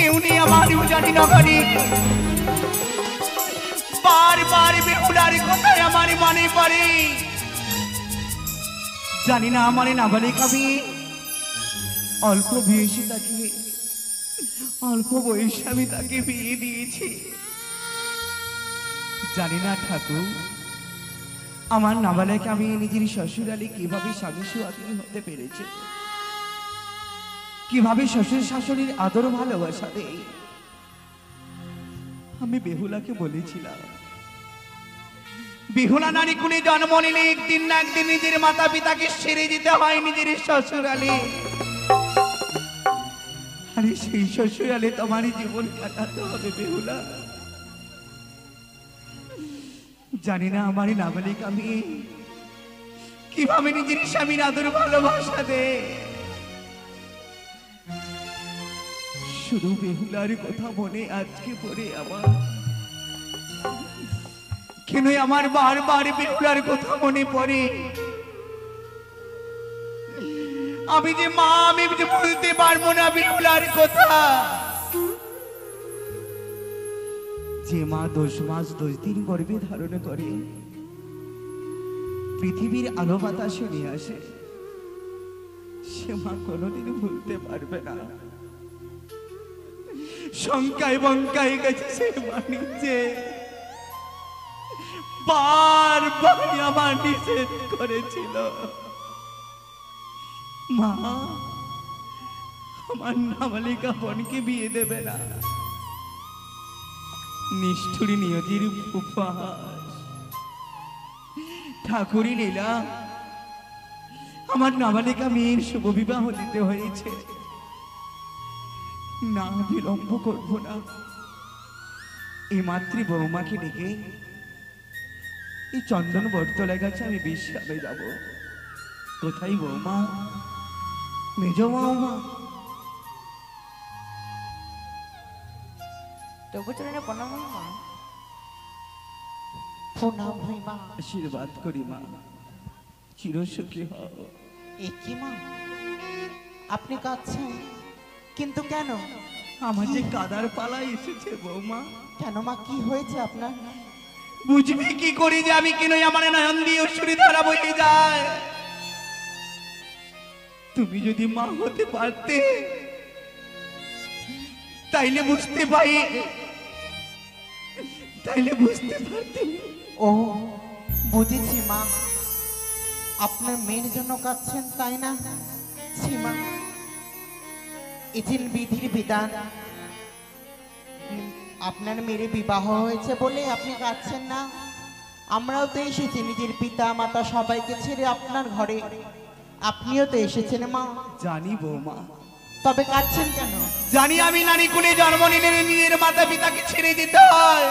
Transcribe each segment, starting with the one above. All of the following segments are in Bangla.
কেউ নেই আমারও জানি না গানি বারবার বেহুলার কথায় আমার মনে পড়ে জানি না আমার নাবালিক আমি অল্প বয়সে আমি তাকে বিয়ে দিয়েছি জানি না ঠাকুর আমার নাবালিক আমি নিজের শ্বশুরালী কিভাবে স্বামী সুহাগিনী হতে পেরেছে কিভাবে শ্বশুর শাশুড়ির আদর ভালোবাসা দেয় আমি বেহুলাকে বলেছিলাম বেহুলা নারী কুলে জন্ম নিলে একদিন না একদিন নিজের মাতা পিতাকে ছেড়ে যেতে হয় নিজের শ্বশুরালী আরে সেই শ্বশুরালী তোমারই জীবন কাটাতে হবে বেহুলা জানি না আমার নাবালিক আমি কিভাবে নিজের স্বামীর আদর ভালোবাসা দেয় শুধু বেহুলার কথা মনে আজকে পড়ে আমার কেন আমার বারবার বেহুলার কথা মনে পড়ে আমি যে মা আমি যে বলতে পারবো না বেহুলার কথা যে মা 10 মাস 10 দিন গর্ভে ধারণ করে পৃথিবীর আলো বাতাসে নিয়ে আসে সে মা কোনোদিন ভুলতে পারবে না শঙ্কায় বঙ্কায় গেছে সে নিজে বারবার আমার নিষেধ করেছিল মা আমার নাবালিকা বোনকে বিয়ে দেবে না নিষ্ঠুরী নিয়তির উপহাস ঠাকুরই লীলা আমার নাবালিকা মেয়ের শুভ বিবাহ দিতে হয়েছে না বিলম্ব করব না এই মাতৃ বৌমাকে ডেকে এই চন্দন বটতলায় গেছে আমি বিশ্রামে যাব কোথায় বৌমা মেজ বৌমা তবু চরণে প্রণাম মা প্রণাম হই মা আশীর্বাদ করি মা চিরসুখী হও এ কি মা আপনি কাঁদছেন কিন্তু কেন আমার যে কাদার পালা এসেছে বৌমা কেন মা কি হয়েছে আপনার বুঝবি কি করি যে আমি কেন আমার নয়ন দিয়ে অশ্রু ধারা বইয়ে যায় তুমি যদি মা হতে পারতে তাইলে বুঝতে পারতে ও বুঝেছি মা আপনার মেয়ের জন্য কাঁদছেন তাই না সীমা ইথিল বিধির বিধান আপনার মেয়ের বিবাহ হয়েছে বলে আপনি কাঁদছেন না আমরাও তো এসেছি নিজের পিতা মাতা সবাইকে ছেড়ে আপনার ঘরে আপনিও তো এসেছেন মা জানি বৌমা তবে কাঁদছেন কেন জানি আমি নারী কুলে জন্ম নিলে নিজের মাতা পিতাকে ছেড়ে যেতে হয়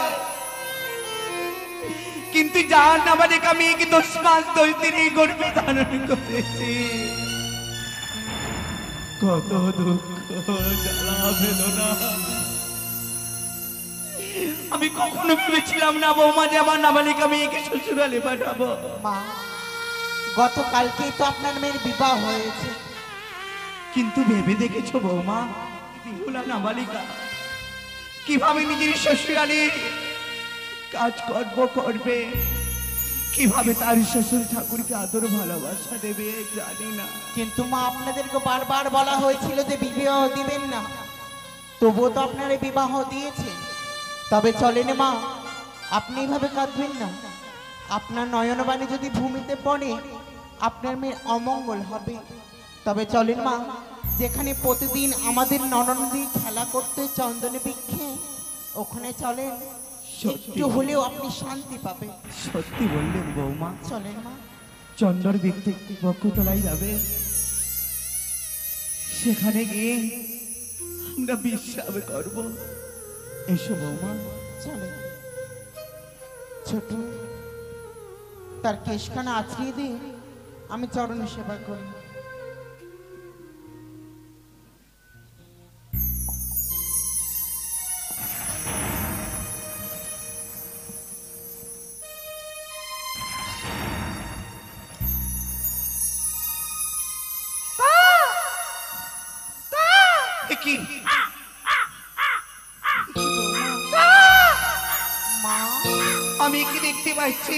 কিন্তু যার নাবালিক আমি 10 মাস 10 দিন গর্ভে ধারণ করেছি কত দুঃখ জ্বালা বেদনা আমি কখনো ভেবেছিলাম না বৌমা যে আমার নাবালিকা মেয়েকে শ্বশুরালে পাঠাবো মা গতকালকেই তো আপনার মেয়ের বিবাহ হয়েছে কিন্তু ভেবে দেখেছো বৌমা বিহুলা নাবালিকা কিভাবে নিজের শ্বশুরালে কাজ করবে কিভাবে তার শ্বশুর ঠাকুরকে আদর ভালোবাসা দেবে জানি না কিন্তু মা আপনাদেরকে বারবার বলা হয়েছিল যে বিবাহ দিবেন না তবুও তো আপনারা বিবাহ দিয়েছে তবে চলেন মা আপনি এইভাবে কাঁদবেন না আপনার নয়নবাণী যদি ভূমিতে পড়ে আপনার মেয়ের অমঙ্গল হবে তবে চলেন মা যেখানে প্রতিদিন আমাদের ননন্দী খেলা করতে চন্দনে বৃক্ষে ওখানে চলেন একটু হলেও আপনি শান্তি পাবেন সত্যি বললেন বৌমা চলেন মা চন্দর বৃক্ষে বক্ষতলায় যাবে সেখানে গিয়ে আমরা বিশ্রাম করব এসো বৌমা চলেন ছোট তার কেশখানা আছড়িয়ে দিয়ে আমি চরণ সেবা করি আমি কি দেখতে পাচ্ছি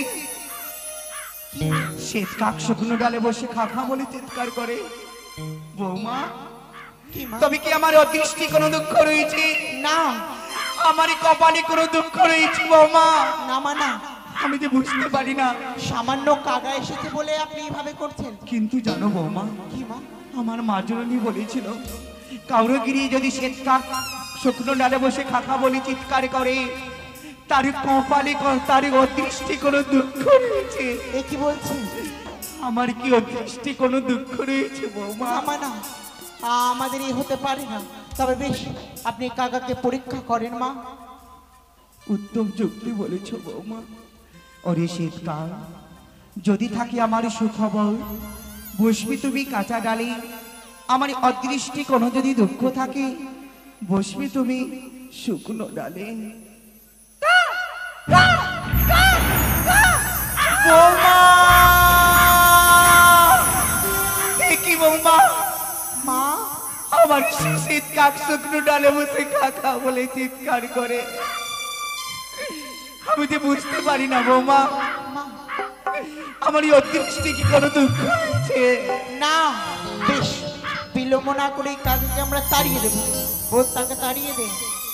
শ্বেত কাক শুকনো ডালে বসে খা খা বলে চিৎকার করে। বৌমা, কি মা? তবে কি আমার অদৃষ্টি কোনো দুঃখ রয়েছে? না আমারই কপালে কোনো দুঃখ রয়েছে বৌমা? না মা না, আমি যে বুঝতে পারি না। সামান্য কাকা এসেছে বলে আপনি এভাবে করছেন। কিন্তু জানো বৌমা, কি মা? আমার মা জননী বলেছিল কাউরগিরি যদি শ্বেত কাক শুকনো ডালে বসে খাখা বলে চিৎকার করে তার কপালে তার অদৃষ্টি কোনো দুঃখ রয়েছে। এ কি বলছেন? আমার কি অদৃষ্টি কোনো দুঃখ রয়েছে বৌমা? না মা না, আমাদের এই হতে পারে না। তবে বেশ, আপনি কাকাকে পরীক্ষা করেন মা। উত্তম যুক্তি বলেছ বৌমা। ওরে শ্বেত কাক, যদি থাকে আমার সুখবর বসবি তুমি কাঁচা ডালে। আমার অদৃষ্টি কোনো যদি দুঃখ থাকে বসবি তুমি শুকনো ডালে। বৌমা! এ কি বৌমা? মা, আমার শীত কাক শুকনো ডালে বসে কাকা বলে চিৎকার করে। আমি যে বুঝতে পারি না বৌমা, মা আমার এই অদৃষ্টি কি কোনো দুঃখ হচ্ছে? না, বেশ, বিলম্ব না করে এই কাকাকে আমরা তাড়িয়ে দেবো। বোধ তাকে তাড়িয়ে দে।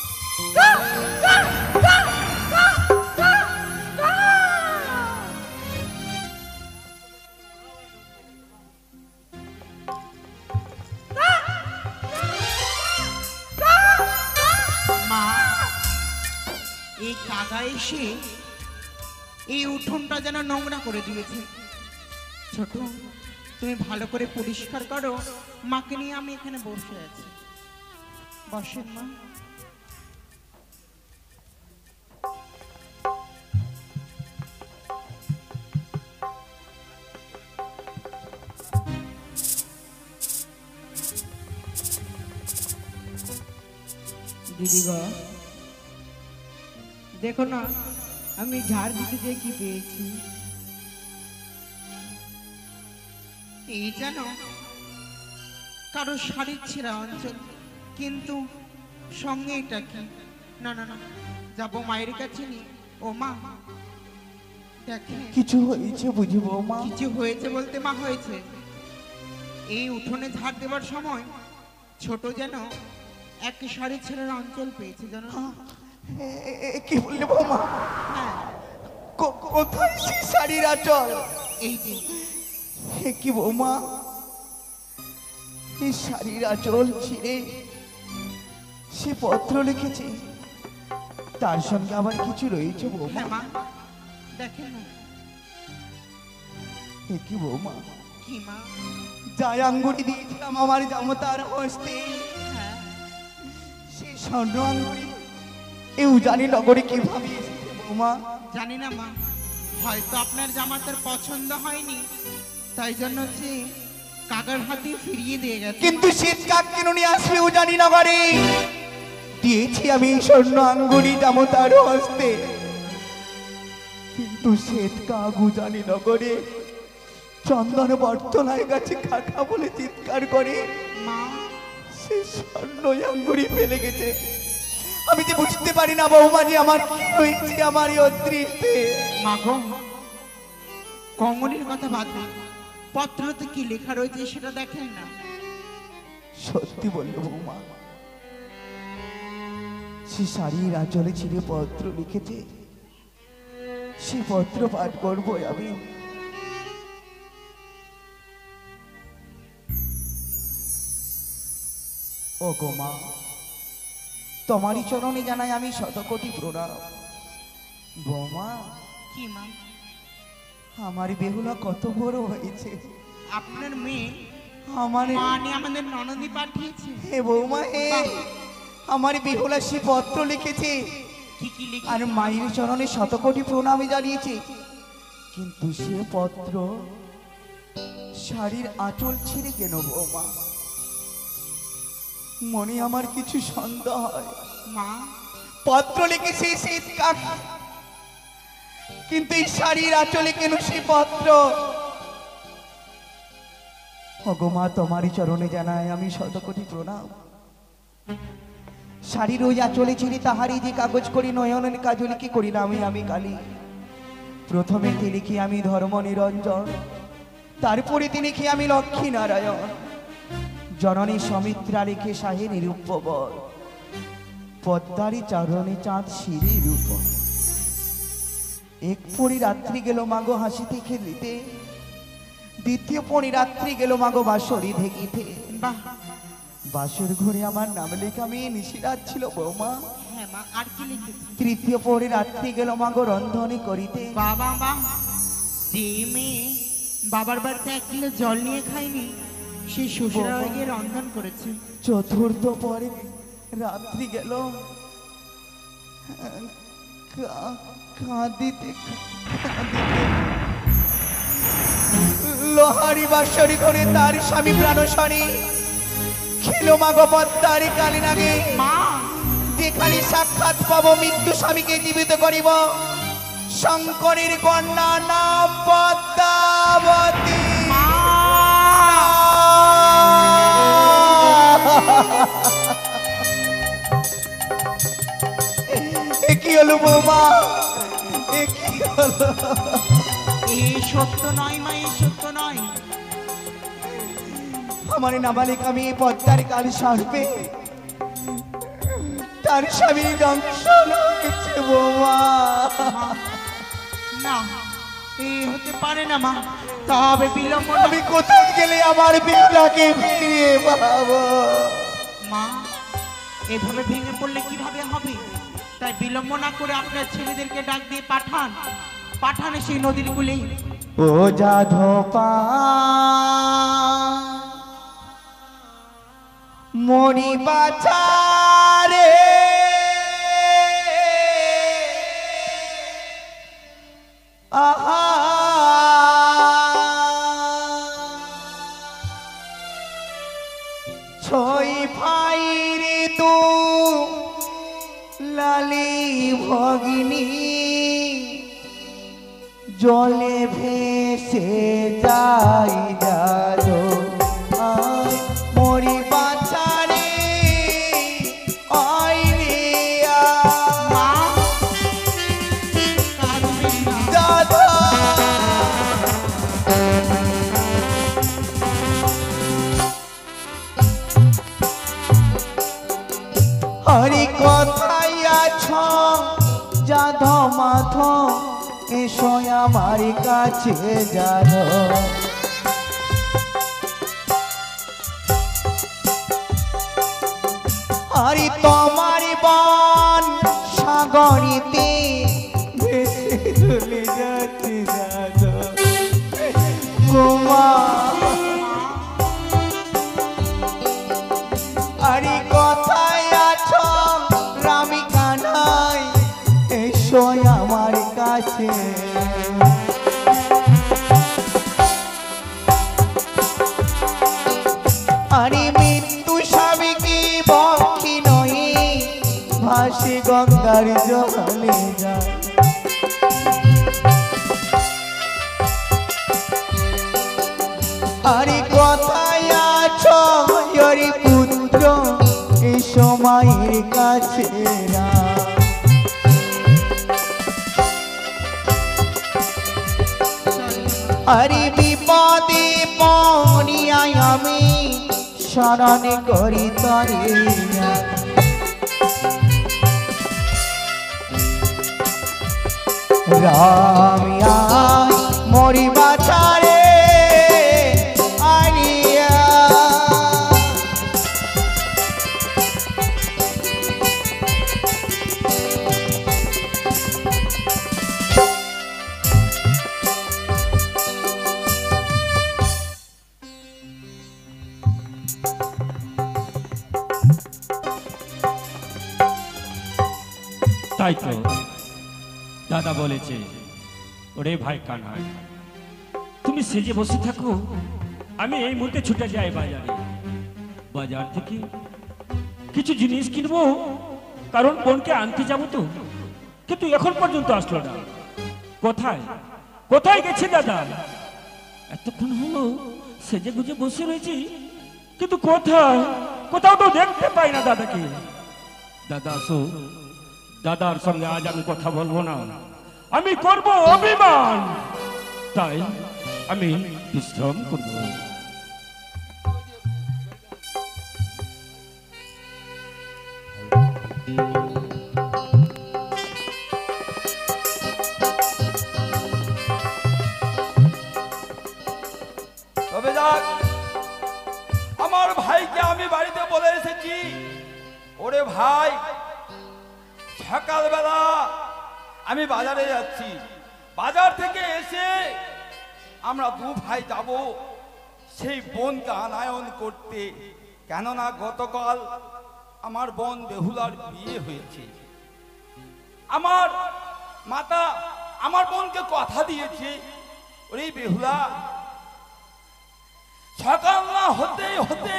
মা, এই কাকা এসে এই উঠোনটা যেন নোংরা করে দিয়েছে। ছোট, তুমি ভালো করে পরিষ্কার করো। মাকে নিয়ে আমি এখানে বসে আছি। বসেন মা। দিদি গো, দেখো না আমি ঝাড় দিতে যে কি পেয়েছি। এই যেন কারো শাড়ির ছেঁড়া অঞ্চল, কিন্তু সঙ্গে এটা কি? না না না, যাবো মায়ের কাছে নিয়ে। ও মা, দেখে কিছু হয়েছে বুঝি বৌমা? কিছু হয়েছে বলতে মা হয়েছে। এই উঠোনে ঝাড় দেবার সময় ছোট যেন এক শাড়ি ছেঁড়ার অঞ্চল পেয়েছে যেন। কি বললে বৌমা? হ্যাঁ, কোথায় সেই শাড়ির আঁচল? এই যে এ কি বৌমা, এই শাড়ির আঁচল ছিঁড়ে সে পত্র লিখেছে, তার সঙ্গে আবার কিছু রয়েছে বৌমা? হ্যাঁ মা, দেখেন না। এ কি বৌমা, কি মা? যাই আঙ্গুরি দিয়েছিলাম আমার জামতার হস্তে, হ্যাঁ, সেই স্বর্ণ আঙ্গুরি এ উজানি নগরে কিভাবে এসেছে বৌমা? জানি না মা, হয়তো আপনার জামাতার পছন্দ হয়নি, তাই জন্য সে কাকার হাতে ফিরিয়ে দিয়ে গেছে। কিন্তু শীত কাক কেন নিয়ে আসবে উজানি নগরে? দিয়েছি আমি স্বর্ণ আঙ্গুরি জামতার হস্তে, কিন্তু শ্বেত কাক উজানি নগরে চন্দন বর্তলায় গাছে কাকা বলে চিৎকার করে মা, সে স্বর্ণ আঙ্গুরি ফেলে গেছে। আমি যে বুঝতে পারি না বৌমা যে আমার কি হয়েছে আমার এই অদৃষ্টে। মা গো, কমলের কথা বাদ দিন, পত্রতে কি লেখা রয়েছে সেটা দেখেন না। সত্যি বললো বৌমা, সে শাড়ির আঁচলে ছিঁড়ে পত্র লিখেছে, সে পত্র পাঠ করবো আমি। ও গো মা, তোমারই চরণে জানাই আমি শতকোটি প্রণাম। বৌমা, কি মা? আমার বেহুলা কত বড় হয়েছে। আপনার মেয়ে আমার মানে আমাদের ননদী পাঠিয়েছে। হে বৌমা, হে আমার বেহুলা সে পত্র লিখেছে কি কি লিখে? আর মায়ের চরণে শতকোটি প্রণামে জানিয়েছে, কিন্তু সে পত্র শাড়ির আঁচল ছিঁড়ে কেন বৌমা? মনে আমার কিছু সন্দেহ হয়। মা, পত্র লিখেছে শীত কাক, কিন্তু এই শাড়ির আঁচলে কেন সে পত্র? অগমা, তোমারই চরণে জানাই আমি শতকোটি প্রণাম। শাড়ির ওই আঁচলে ছিঁড়ে তাহারই যে কাগজ করি নয়নের কাজল কি করিলাম আমি কালি। প্রথমে তিনি কি আমি ধর্ম নিরঞ্জন, তারপরে তিনি কি আমি লক্ষ্মী নারায়ণ, জননী সমিত্রা রেখে শাহে নিরূপবর, পদ্মারি চারণে চাঁদ শিরি রূপ। এক পরিরাত্রি গেল মাগো হাসিতে খেলিতে, দ্বিতীয় পরিরাত্রি গেল মাগো বাঁশরি ঢেকিতে। বাহ, বাসর ঘরে আমার নাম লেখা মেয়ে নিশিরাত ছিল বৌমা। হ্যাঁ মা, আর কি লিখেছি? তৃতীয় পরিরাত্রি গেল মাগো রন্ধনে করিতে। বাবা বাহ, যে মেয়ে বাবার বাড়িতে 1 কিলো জল নিয়ে খায়নি, সেই শ্বশুরালয়ে গিয়ে রন্ধন করেছে। চতুর্থ পরে রাত্রি গেল কাঁদিতে কাঁদিতে লোহারি বাঁশরি করে তার স্বামী প্রাণশরী খেলো মাগো পদ্মারি কালিনাগে। মা, যেখানে সাক্ষাৎ পাবো মৃত্যু স্বামীকে জীবিত করিব, শঙ্করের কন্যা নাম পদ্মাবতী। কি হলো বৌমা, কি হলো? এই সত্য নয় মা, এই সত্য নয়। আমার নাবালিক আমি পদ্মার কাল সারবে তার স্বামী দংশন হয়েছে বৌমা। না, এই হতে পারে না মা, তবে বিলম্ব না। আমি কোথায় গেলে আমার বিয়েটাকে ফিরিয়ে পাবো? মা, এভাবে ভেঙে পড়লে কিভাবে হবে? তাই বিলম্ব না করে আপনার ছেলেদেরকে ডাক দিয়ে পাঠান, পাঠানে সেই নদীর কূলে। ও যাধপা মরি বাচারে আহা ছই ভাইরে তু লালি ভগিনী জলে ভেসে যাই যাদো আয় মরি বাঁচারে আইরে মা, কাঁদবেন না। দাদা হরি কথাই আছো যাধ মাধ এসো আমার কাছে যাধ। হরি তোমার বন সাগরিতে ভেসে চলে যাচ্ছে যাধ গোমা। হরি কথায় আছো রামি কানাই এসো আমার কাছে। হরি মৃত্যু স্বামী কি বক্ষী নই ভাসি গঙ্গার জলে যায়। হরি কথায় আছো হরি পুত্র এসো মায়ের কাছে রা। হরি বিপদে পড়িয়াই আমি শরণ করি তরে রামিয়া মরি বাচারে আনিয়া। তাই তো দাদা বলেছে, ওরে ভাই কানাই তুমি সেজে বসে থাকো, আমি এই মুহূর্তে ছুটে যাই বাজারে। বাজার থেকে কিছু জিনিস কিনবো, কারণ বোনকে আনতে যাবো তো। কিন্তু এখন পর্যন্ত আসলো না। কোথায় কোথায় গেছে দাদা? এতক্ষণ হলো সেজে গুজে বসে রয়েছি, কিন্তু কোথায় কোথাও তো দেখতে পাই না দাদাকে। দাদা আসো, দাদার সঙ্গে আজ আমি কথা বলবো না, আমি করব অভিমান, তাই আমি বিশ্রাম করব। তবে যাক, আমার ভাইকে আমি বাড়িতে বলে এসেছি, ওরে ভাই সকালবেলা আমি বাজারে যাচ্ছি, বাজার থেকে এসে আমরা দু ভাই যাব সেই বোনকে আনায়ন করতে। কেননা গতকাল আমার বোন বেহুলার বিয়ে হয়েছে। আমার মাতা আমার বোনকে কথা দিয়েছে, ওরে বেহুলা সকাল না হতে হতে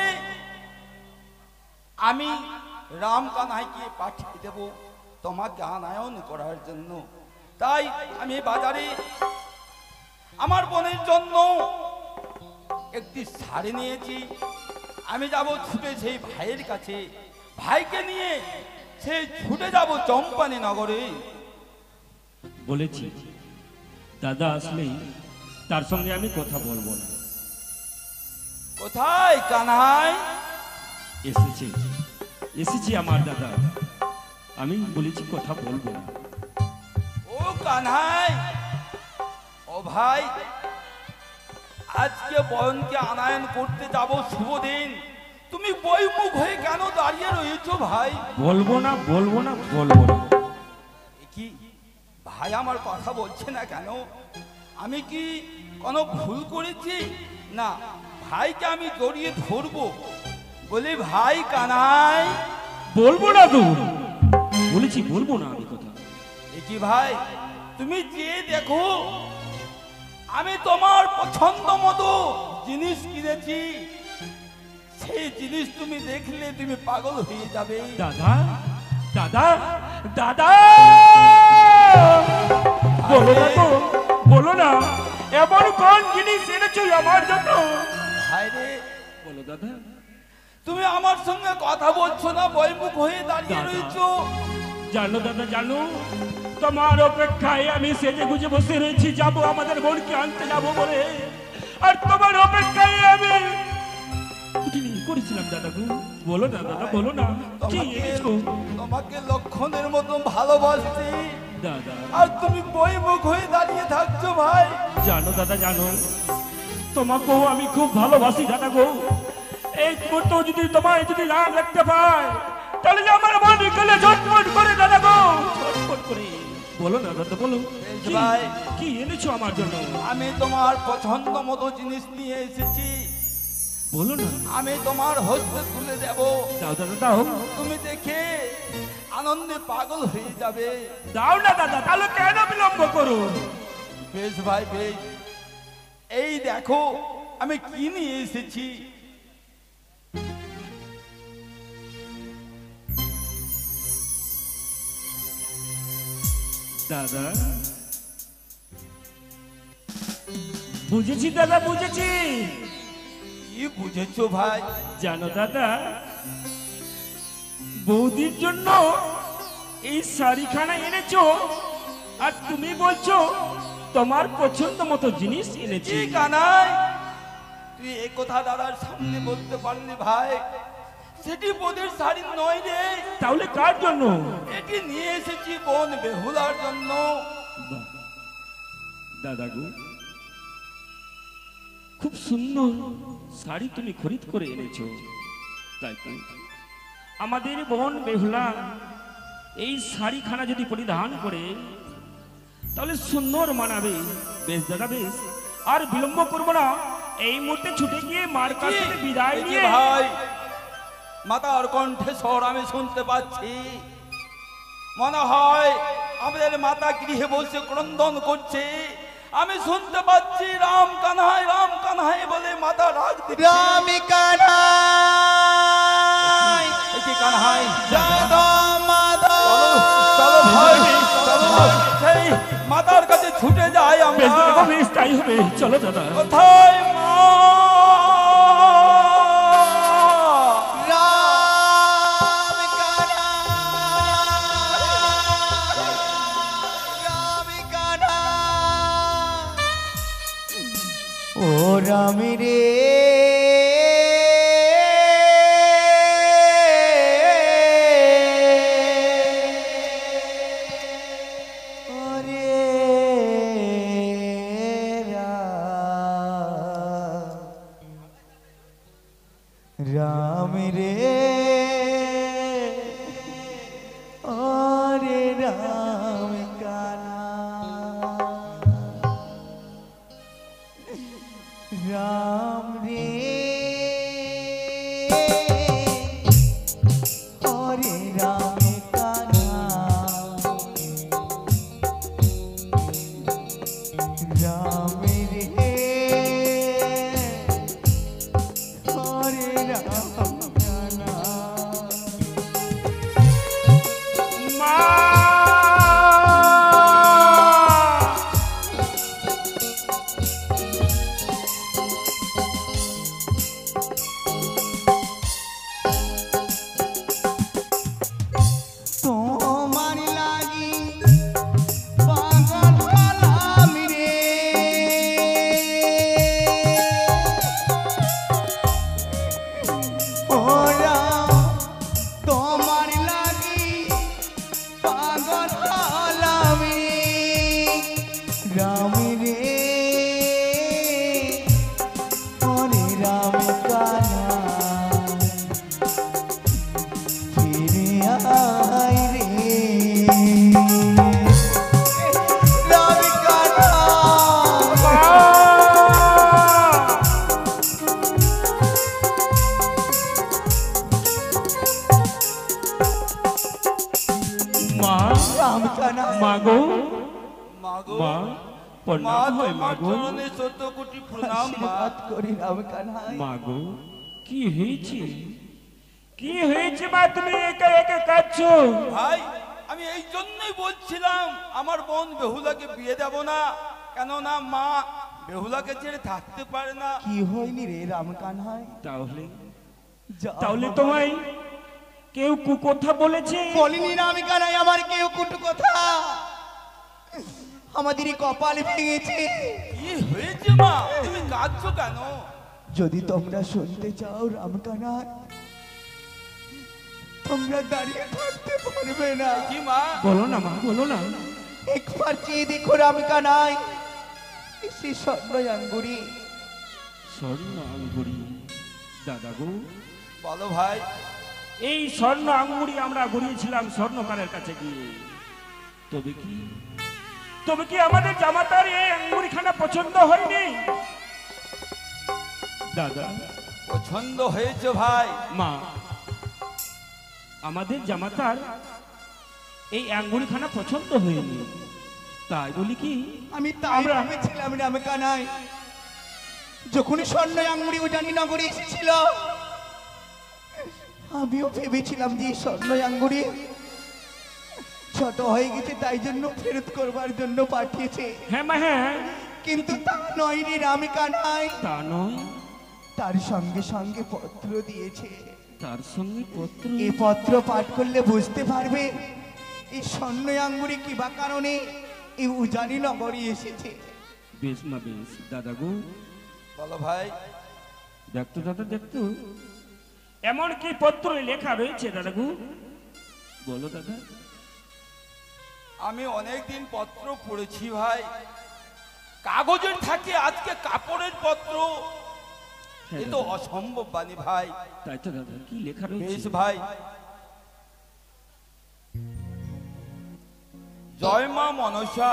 আমি রাম কানাইকে পাঠিয়ে দেব তোমাকে আনায়ন করার জন্য। তাই আমি বাজারে আমার বোনের জন্য একটি শাড়ি নিয়েছি। আমি যাব ছুটে সেই ভাইয়ের কাছে, ভাইকে নিয়ে সেই ছুটে যাব চম্পানি নগরে। বলেছি দাদা আসলেই তার সঙ্গে আমি কথা বলবো না। কোথায় কানাই? এসেছি এসেছি আমার দাদা, আমি বলেছি কথা বলবো না। ও কানাই, ও ভাই, আজকে বোনকে আনায়ন করতে যাব শুভ দিন, তুমি বইমুখ হয়ে কেন দাঁড়িয়ে রয়েছো ভাই? বলবো না বলবো না বলবো না। কি ভাই আমার কথা বলছে না কেন? আমি কি কোনো ভুল করেছি? না, ভাইকে আমি জড়িয়ে ধরবো, বলি ভাই কানাই। বলবো না তো, বলেছি বলবো না আমি কথা। কি ভাই, তুমি যে দেখো আমি তোমার পছন্দ মতো জিনিস কিনেছি, সেই জিনিস তুমি দেখলে তুমি পাগল হয়ে যাবে। দাদা দাদা দাদা, বলো না তো, বলো না এমন কোন জিনিস এনেছো আমার জন্য? ভাই রে, বলো দাদা। তুমি আমার সঙ্গে কথা বলছো না, বইমুখ হয়ে দাঁড়িয়ে দাদা। রয়েছো। জানো দাদা জানো, তোমার অপেক্ষায় আমি সেজে গুজে বসে রয়েছি, যাবো আমাদের বোনকে আনতে যাবো বলে, আর তোমার অপেক্ষায় আমি উঠিনি করেছিলাম দাদা গো। বলো না দাদা, বলো না কি এনেছো? তোমাকে লক্ষণের মতো ভালোবাসছি, দাদা আর তুমি বইমুখ হয়ে দাঁড়িয়ে থাকছো ভাই। জানো দাদা জানো, তোমাকেও আমি খুব ভালোবাসি দাদা গো। এই মুহূর্তে যদি তোমায় যদি না দেখতে পাই, তাহলে যে আমার মন গেলে ঝটপট করে দাদা গো, ঝটপট করে। বলো না দাদা বলো, কি ভাই। কি এনেছো আমার জন্য? আমি তোমার পছন্দ মতো জিনিস নিয়ে এসেছি, বলো না। আমি তোমার হস্তে তুলে দেব, দাও দাদা দাও, তুমি দেখে আনন্দে পাগল হয়ে যাবে। দাও না দাদা, তাহলে কেন বিলম্ব করো? বেশ ভাই বেশ, এই দেখো আমি কি নিয়ে এসেছি। দাদা বুঝেছি দাদা বুঝেছি। কি বুঝেছো ভাই? জানো দাদা, বৌদির জন্য এই শাড়িখানা এনেছো, আর তুমি বলছো তোমার পছন্দ মতো জিনিস এনেছি। কি কানাই, তুই এই কথা দাদার সামনে বলতে পারলি ভাই? সেটি বোনের শাড়ি নয় রে, তাহলে কার জন্য? এটি নিয়ে এসেছি বোন বেহুলার জন্য। বাহ, দাদা গো, খুব সুন্দর শাড়ি তুমি খরিদ করে এনেছো। তাই তো আমাদের বোন বেহুলা এই শাড়িখানা যদি পরিধান করে তাহলে সুন্দর মানাবে। বেশ দাদা বেশ, আর বিলম্ব করবো না, এই মুহূর্তে ছুটে গিয়ে মার কাছ থেকে বিদায় এই যে নিয়ে। ভাই, মাতার কণ্ঠে স্বর আমি শুনতে পাচ্ছি, মনে হয় আমাদের মাতা গৃহে বসে ক্রন্দন করছে। আমি শুনতে পাচ্ছি রাম কানহাই বলে মাতা রাগ দিচ্ছে। রামি কানাই এই যে কানহাই, যাদব মাধব। চলো ভাই, চলো সেই মাতার কাছে ছুটে যাই বেশ দাদা আমরা। বেশ, তাই হবে, চলো দাদা। কোথায় মা? রামি কানাই, রামি কানাই। রাম রে ওরে রাম রে ওরে রাম কানা রাম রে ওরে রাম কানা রাম রে ওরে রাম কানা মা তোমার লাগি পাগল হলাম রে ওরা তোমার লাগি পাগল হলাম রে রাম রে ওরে রাম কানা ফিরে আয় রে রাম কানা মা রাম কানা মাগো মাগো মা মা প্রণাম হয় তোমার মাগো চরণে 14 কোটি প্রণাম মা। আশীর্বাদ করি রাম কানা মাগো কি হয়েছে কি হয়েছে মা তুমি একা একা কাঁদছো ভাই আমি এই জন্যই বলছিলাম আমার বোন বেহুলাকে বিয়ে দেব না, কেননা মা বেহুলাকে ছেড়ে থাকতে পারে না। কি হয়নি রে রাম কানহাই তাহলে যা তাহলে তোমায় কেউ কুকথা বলেছে বলিনি রাম কানহাই আমার কেউ কুটু কথা আমাদেরই কপাল ভেঙেছে কি হয়েছে মা, তুমি কাঁদছো কেন? যদি তোমরা শুনতে চাও রাম কানহাই তোমরা দাঁড়িয়ে থাকতে পারবে না কি মা? বলো না মা বলো না একবার চেয়ে দেখো রাম কানহাই সে স্বর্ণ আঙ্গুরি স্বর্ণ আঙ্গুরি দাদা গো বলো ভাই। এই স্বর্ণ আঙ্গুরি আমরা গড়িয়েছিলাম স্বর্ণকারের কাছে গিয়ে তবে কি আমাদের জামাতার এই আঙ্গুরিখানা পছন্দ হয়নি দাদা পছন্দ হয়েছে ভাই। মা আমাদের জামাতার এই আঙ্গুরিখানা পছন্দ হয়নি, তাই বলি কি আমি তাই ভেবেছিলাম রাম কানহাই যখন স্বর্ণ আঙ্গুরি উজানি নগরে এসেছিল আমিও ভেবেছিলাম যে এই স্বর্ণ আঙ্গুরি ছোট হয়ে গেছে তাই জন্য ফেরত করবার জন্য পাঠিয়েছে, হ্যাঁ মা হ্যাঁ কিন্তু তা নয় রে রাম কানহাই তা নয় তার সঙ্গে সঙ্গে পত্র দিয়েছে। তার সঙ্গে পত্র এই পত্র পাঠ করলে বুঝতে পারবে এই স্বর্ণ আঙ্গুরি কি বা কারণে এই উজানি নগরে এসেছে। বেশ মা বেশ দাদা গো বলো ভাই। দেখতো দাদা দেখতো এমন কি পত্র লেখা রয়েছে দাদা গো বলো দাদা আমি অনেকদিন পত্র পড়েছি ভাই, কাগজের থাকে আজকে কাপড়ের পত্র, হ্যাঁ এ তো দাদা, অসম্ভব বাণী ভাই। তাই তো দাদা কি লেখা বেশ রয়েছে ভাই। জয় মা মনসা,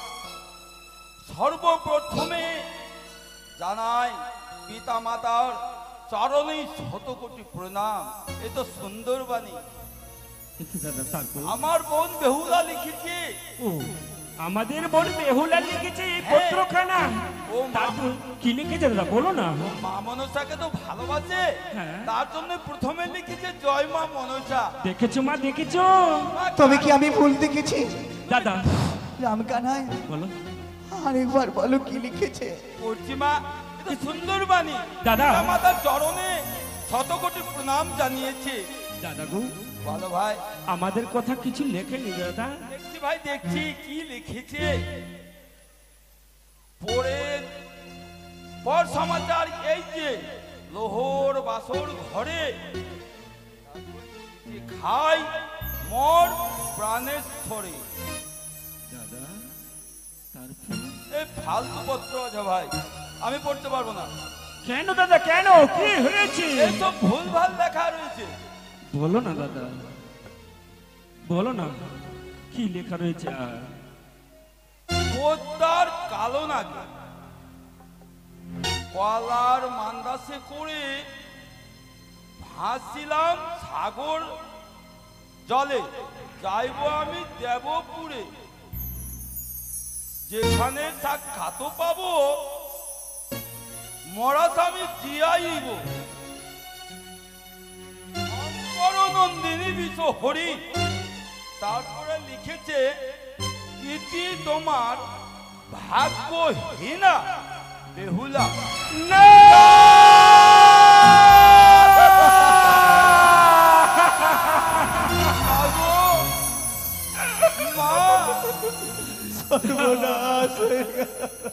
সর্বপ্রথমে জানাই পিতা মাতার চরণে 100 কোটি প্রণাম। এ তো সুন্দর বাণী। কিন্তু দাদা তারপর আমার বোন বেহুলা লিখেছে। ও আমাদের বোন বেহুলা লিখেছে এই পত্রখানা ও মা। তারপর কি লিখেছে দাদা বলো না মা মনসাকে তো ভালোবাসে, হ্যাঁ। তার জন্য প্রথমে লিখেছে জয় মা মনসা। দেখেছো মা দেখেছো তবে কি আমি ভুল দেখেছি দাদা রাম কানহাই বলো আরেকবার বলো কি লিখেছে। পড়ছি মা, এ তো সুন্দর বাণী। দাদা। পিতা মাতার চরণে 100 কোটি প্রণাম জানিয়েছে। দাদা গো বলো ভাই। আমাদের কথা কিছু লেখেনি দাদা দেখছি ভাই দেখছি কি লিখেছে। পড়ে পর সমাচার এই যে লোহর বাসর ঘরে যে খাই মর প্রাণের ছড়ে। দাদা তারপর এই ফালতু পত্র আছে ভাই, আমি পড়তে পারবো না। কেন দাদা কেন, কি হয়েছে? এইসব ভুলভাল লেখা রয়েছে। বলো না দাদা, বলো না কি লেখা রয়েছে। পোদ্দার কালো নাগে কলার মান্দাসে করে ভাসছিলাম সাগর জলে, যাইব আমি দেবপুরে, যেখানে সাক্ষাৎ পাবো মরাস আমি জিয়াইব। নন্দিনী বিষ হরি। তারপরে লিখেছে ইতি তোমার ভাগ্যহীনা বেহুলা। না মাগো, মা, সর্বনাশ হয়ে গেল।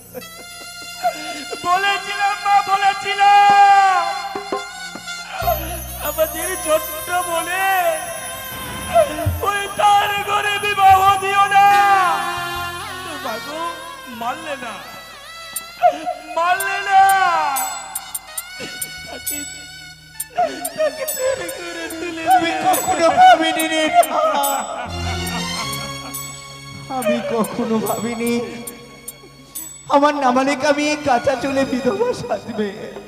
বলেছিলাম মা, বলেছিলাম আমাদের ছোট্ট বলে ওই তার ঘরে বিবাহ দিও না। বাবু মানলে না, মানলে না, তাকে তৈরি করে তুলে আমি কখনো ভাবিনি রে, আমি কখনো ভাবিনি আমার নামালিক আমি কাঁচা চুলে বিধবা সাজবে।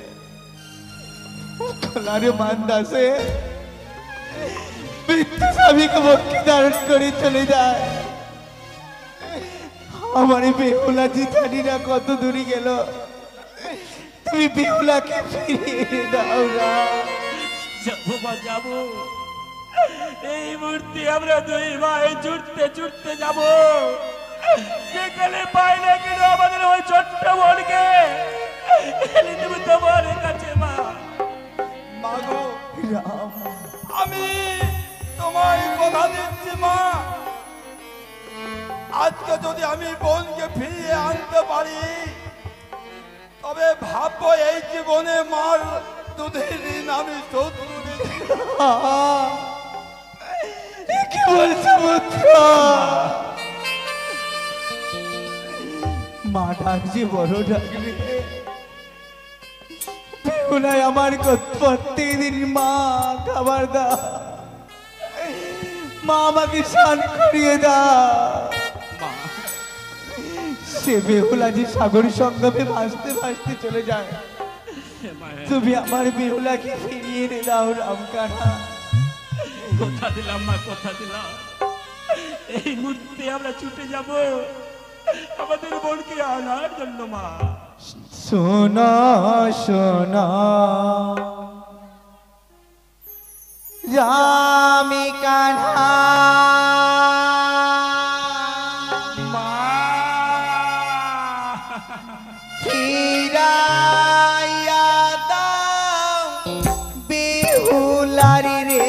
কলারে মান্দাসে মৃত্যু স্বামীকে বক্ষে ধারণ করে চলে যায়। আমার বেহুলা জানি না কত দূরে গেল, তুমি বেহুলাকে ফিরিয়ে দাও না। যাবো বা যাবো, এই মুহূর্তে আমরা দুই ভাই ছুটতে ছুটতে যাবো, যেখানে পাইলে কেন আমাদের ওই ছোট্ট বোনকে এনে দেবো তোমার কাছে। মা, মাগো, রাম, আমি তোমায় কথা দিচ্ছি মা, আজকে যদি আমি বোনকে ফিরিয়ে আনতে পারি তবে ভাববো এই জীবনে মার দুধের ঋণ আমি শোধ করে দেব। কি বলছো পুত্র? মা ডাকছে, বড় ডাকবে। বেহুলায় আমার প্রত্যেকদিন মা খাবার দা, মা আমাকে স্নান করিয়ে দা। সে বেহুলা যে সাগর সঙ্গমে ভাসতে ভাসতে চলে যায়, তুমি আমার বেহুলাকে ফিরিয়ে এনে দাও রামকানা। কথা দিলাম মা, কথা দিলাম, এই মুহূর্তে আমরা ছুটে যাব আমাদের বোনকে আনার জন্য। মা, শোনা শোনা রামি কান্হা, মা, ফিরাইয়া দাও বেহুলারি রে।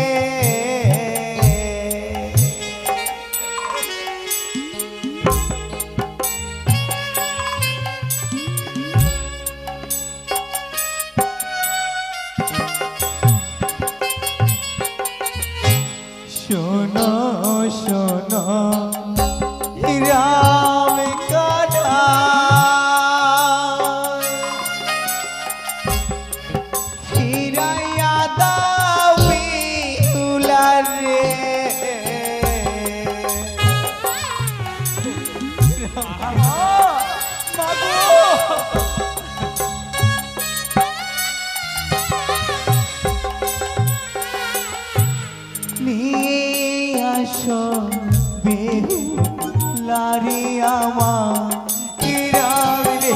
শোনো শোনো রাম কান্হা, ফিরাইয়া দাও বেহুলার রে। নিয়ে আসো বেহুলারি আমার রাম রে।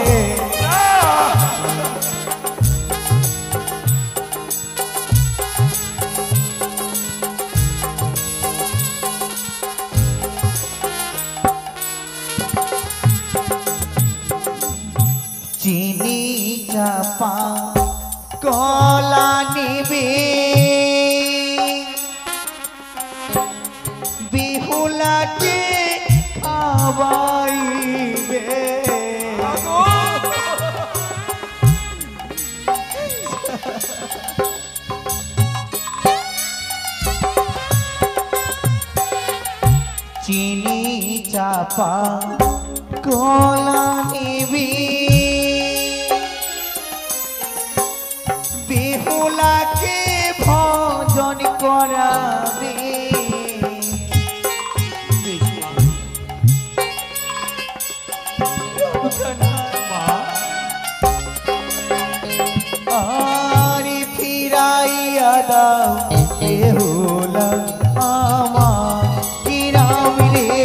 চিনি চাপা কলা নিবে বিহুলাকে খাওয়াইবে। মাগো, চিনি চাপা কলা নিবি বেহুলাকে ভজন করাবে আর ফিরাইয়া দাও বেহুলা আমার কিরাম রে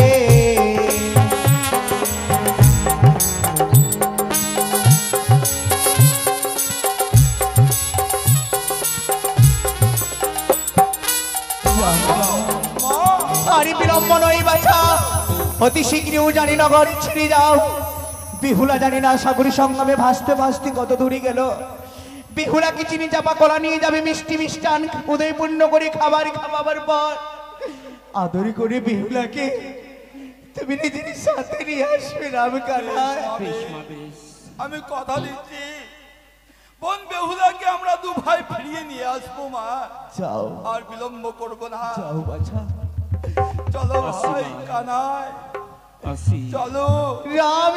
আরে বিলম্ব নই বাছা অতি শীঘ্রই জানি নগর ছেড়ে যাও বিহুলা জানি না সাগরী সঙ্গমে ভাসতে ভাসতে কত দূরে গেল বিহুলাকে চিনি চাপা কলা নিয়ে যাবে মিষ্টি মিষ্টান উদয়পূর্ণ করে খাবার খাওয়াবার পর আদর করে বিহুলাকে তুমি নিজের সাথে নিয়ে আসবে রাম কানাই বেশ মা বেশ। আমি কথা দিচ্ছি বোন বেহুলাকে আমরা দু ভাই ফিরিয়ে নিয়ে আসবো মা। যাও আর বিলম্ব করবো না, যাও বাছা চলো আসি ভাই মা। কানাই, আসি। চলো। রাম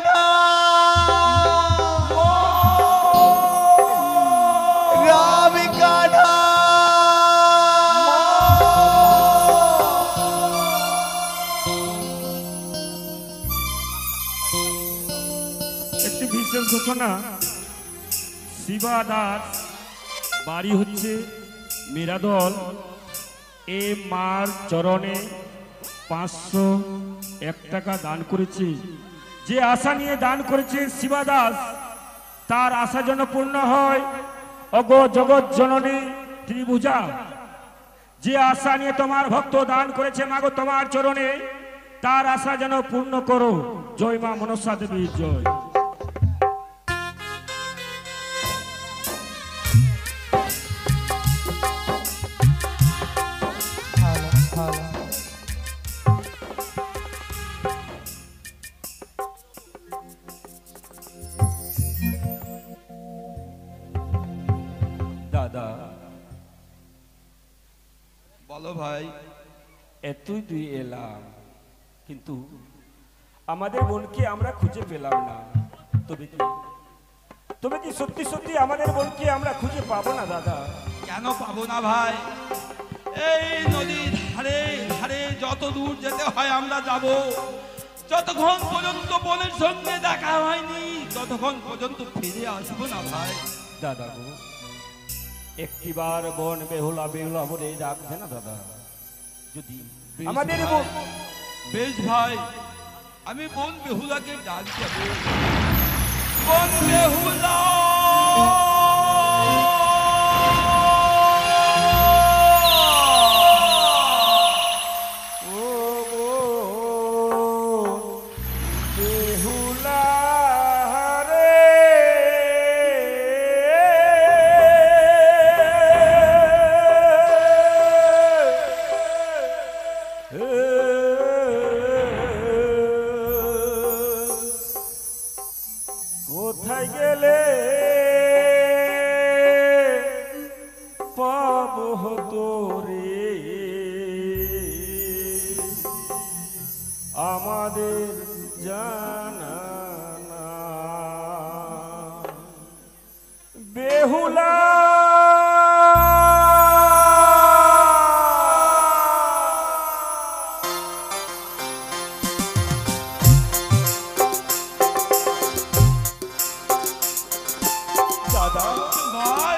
কানাই রাম কানাই একটি বিশেষ ঘোষণা, শিবা দাস বাড়ি হচ্ছে মেরাদল, এ মার চরণে 501 টাকা দান করেছে। যে আশা নিয়ে দান করেছে শিবা দাস, তার আশা যেন পূর্ণ হয়। অগো জগৎ জননী ত্রিভুজা, যে আশা নিয়ে তোমার ভক্ত দান করেছে মাগো তোমার চরণে, তার আশা যেন পূর্ণ করো। জয় মা মনসা দেবীর জয়। দাদা বলো ভাই। এতই দুই এলাম, কিন্তু আমাদের বোনকে আমরা খুঁজে পেলাম না। তবে কি সত্যি সত্যি আমাদের বোনকে আমরা খুঁজে পাবো না দাদা? কেন পাবো না ভাই? এই নদীর ধারে ধারে যত দূর যেতে হয় আমরা যাব। যতক্ষণ পর্যন্ত বোনের সঙ্গে দেখা হয়নি ততক্ষণ পর্যন্ত ফিরে আসবো না ভাই। দাদা গো, একটিবার বোন বেহুলা বেহুলা বলে ডাকবে না দাদা? যদি বেশ আমাদের ভাই, বোন বেশ ভাই, আমি বোন বেহুলাকে ডাক দেব। বোন বেহুলা, ও বোন বেহুলা রে, কোথায় গেলে পাবো তোরে, আমাদের জানা না বেহুলা। দাদা ভাই,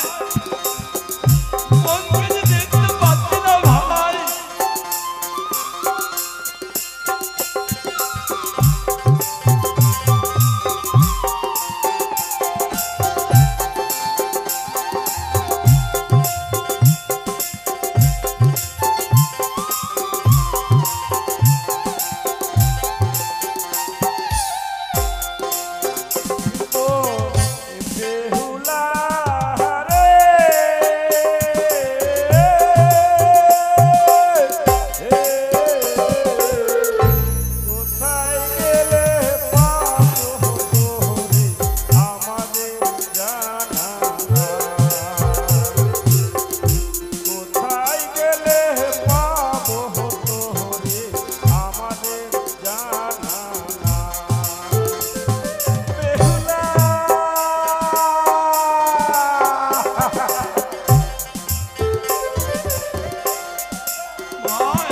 বোনকে যে দেখতে পাচ্ছি না ভাই। ভাই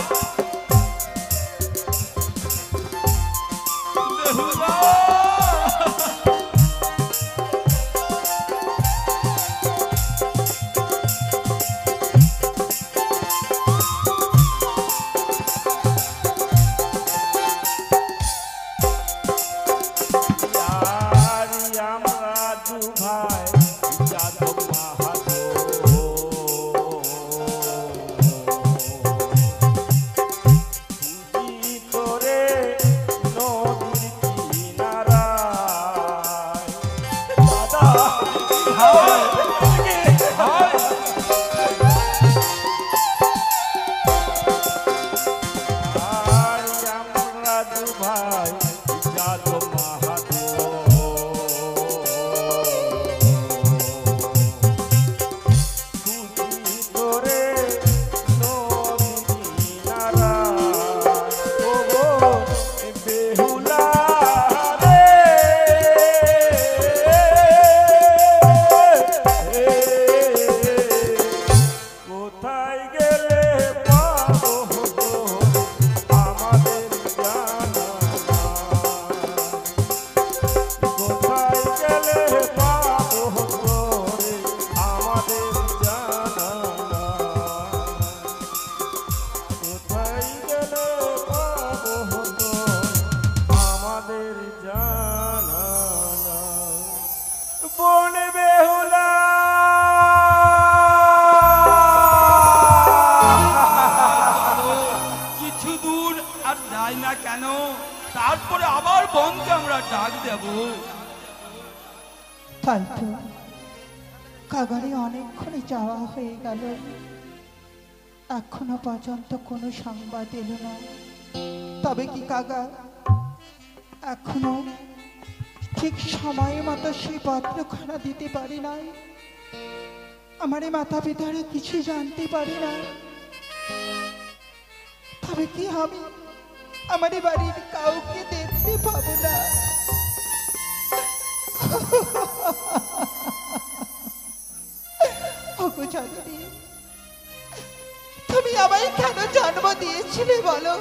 বেহুলা কিছু দূর আর যাই না কেন, তারপরে আবার বনকে আমরা ডাক দেব। তাই তো কাগারে অনেকক্ষণ যাওয়া হয়ে গেল, এখনো পর্যন্ত কোনো সংবাদ এলো না। তবে কি কাগা এখনো ঠিক সময় মতো সেই পত্রখানা দিতে পারি নাই? আমার এই মাতা পিতারা কিছু জানতে পারি না। তবে কি আমি আমার বাড়ির কাউকে দেখতে পাবো না? ওগো জননী, তুমি আমায় কেন জন্ম দিয়েছিলে বলো?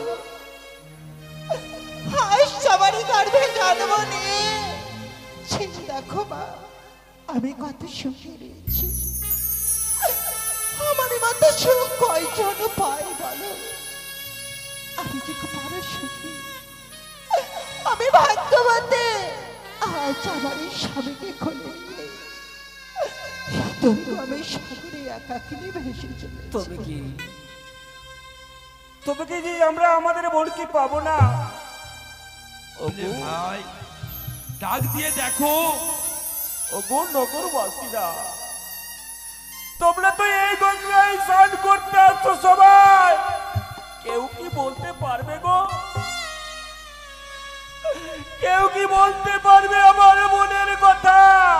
আজ সবারই গর্ভে জন্ম নিয়ে দেখো মা, আমি কত সুখে রয়েছি। আমার মতো সুখ কয়জন পায় বলো? আমি যে বড় সুখী, আমি ভাগ্যবতী। আজ আমার এই স্বামীকে খুলে নিয়ে তবু আমি সাগরে একাকিনী ভেসে চলেছি। তবে কি যে আমরা আমাদের বোনকে পাবো না? ওরে ভাই, ডাক দিয়ে দেখো। ওগো নগরবাসীরা, তোমরা তো এই গঙ্গায় স্নান করতে আসছো সবাই, কেউ কি বলতে পারবে গো? কেউ কি বলতে পারবে আমার মনের কথা?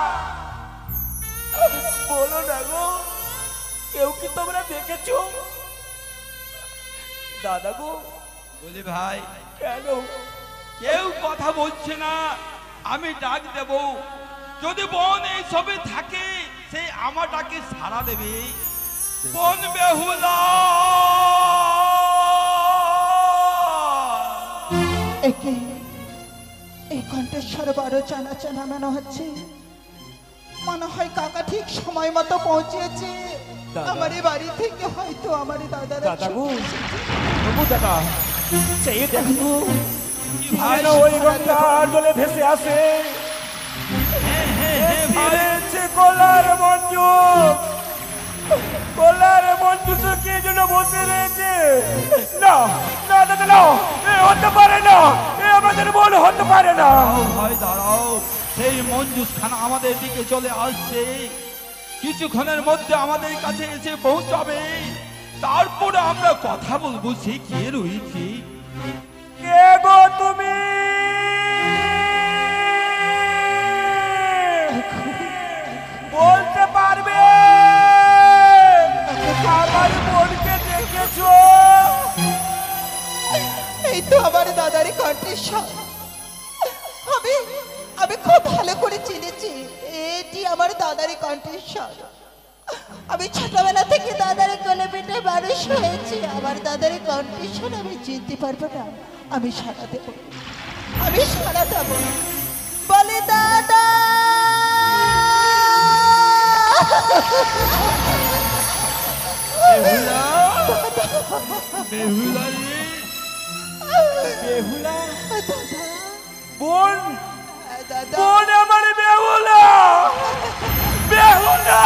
বলো না গো, কেউ কি তোমরা দেখেছো? দাদা গো। বলি ভাই, কেন কেউ কথা বলছে না? আমি ডাক দেব, যদি বন এই সবে থাকে সেই আমাটাকে সাড়া দেবে। বন বেহুলা, একে এই কণ্ঠস্বর বড় চেনা চেনা মনে হচ্ছে। মনে হয় কাকা ঠিক সময় মতো পৌঁছেছে আমার এই বাড়ি থেকে। হয়তো আমার দাদারা দাদা গো, প্রভু দাদা, সেই দেখো ভাই, ওই গঙ্গার জলে ভেসে আসে কলার মঞ্জু। কলার মঞ্জু তো কে যেন বসে রয়েছে। না না দাদা, না, এ হতে পারে না, এ আমাদের মন হতে পারে না। ভাই দাঁড়াও, সেই মঞ্জুস খান আমাদের দিকে চলে আসছে, কিছুক্ষণের মধ্যে আমাদের কাছে এসে পৌঁছাবে। তারপরে আমরা কথা বলবো সে কে রয়েছে। কে গো তুমি? বলতে পারবে আমার বোনকে দেখেছো? এই তো আমার দাদারই কণ্ঠস্বর। আমি খুব ভালো করে চিনেছি, এটি আমার দাদারই কণ্ঠস্বর। আমি ছোটবেলা থেকে দাদার কোলে পেটে মানুষ হয়েছি, আমার দাদার কন্ডিশন আমি চিনতে পারবো না। আমি সারা দেব, আমি সারা দেব। বলে দাদা বেহুলা, বেহুলা রে, বেহুলা দাদা, বোন, দাদা, বোন আমার বেহুলা, বেহুলা।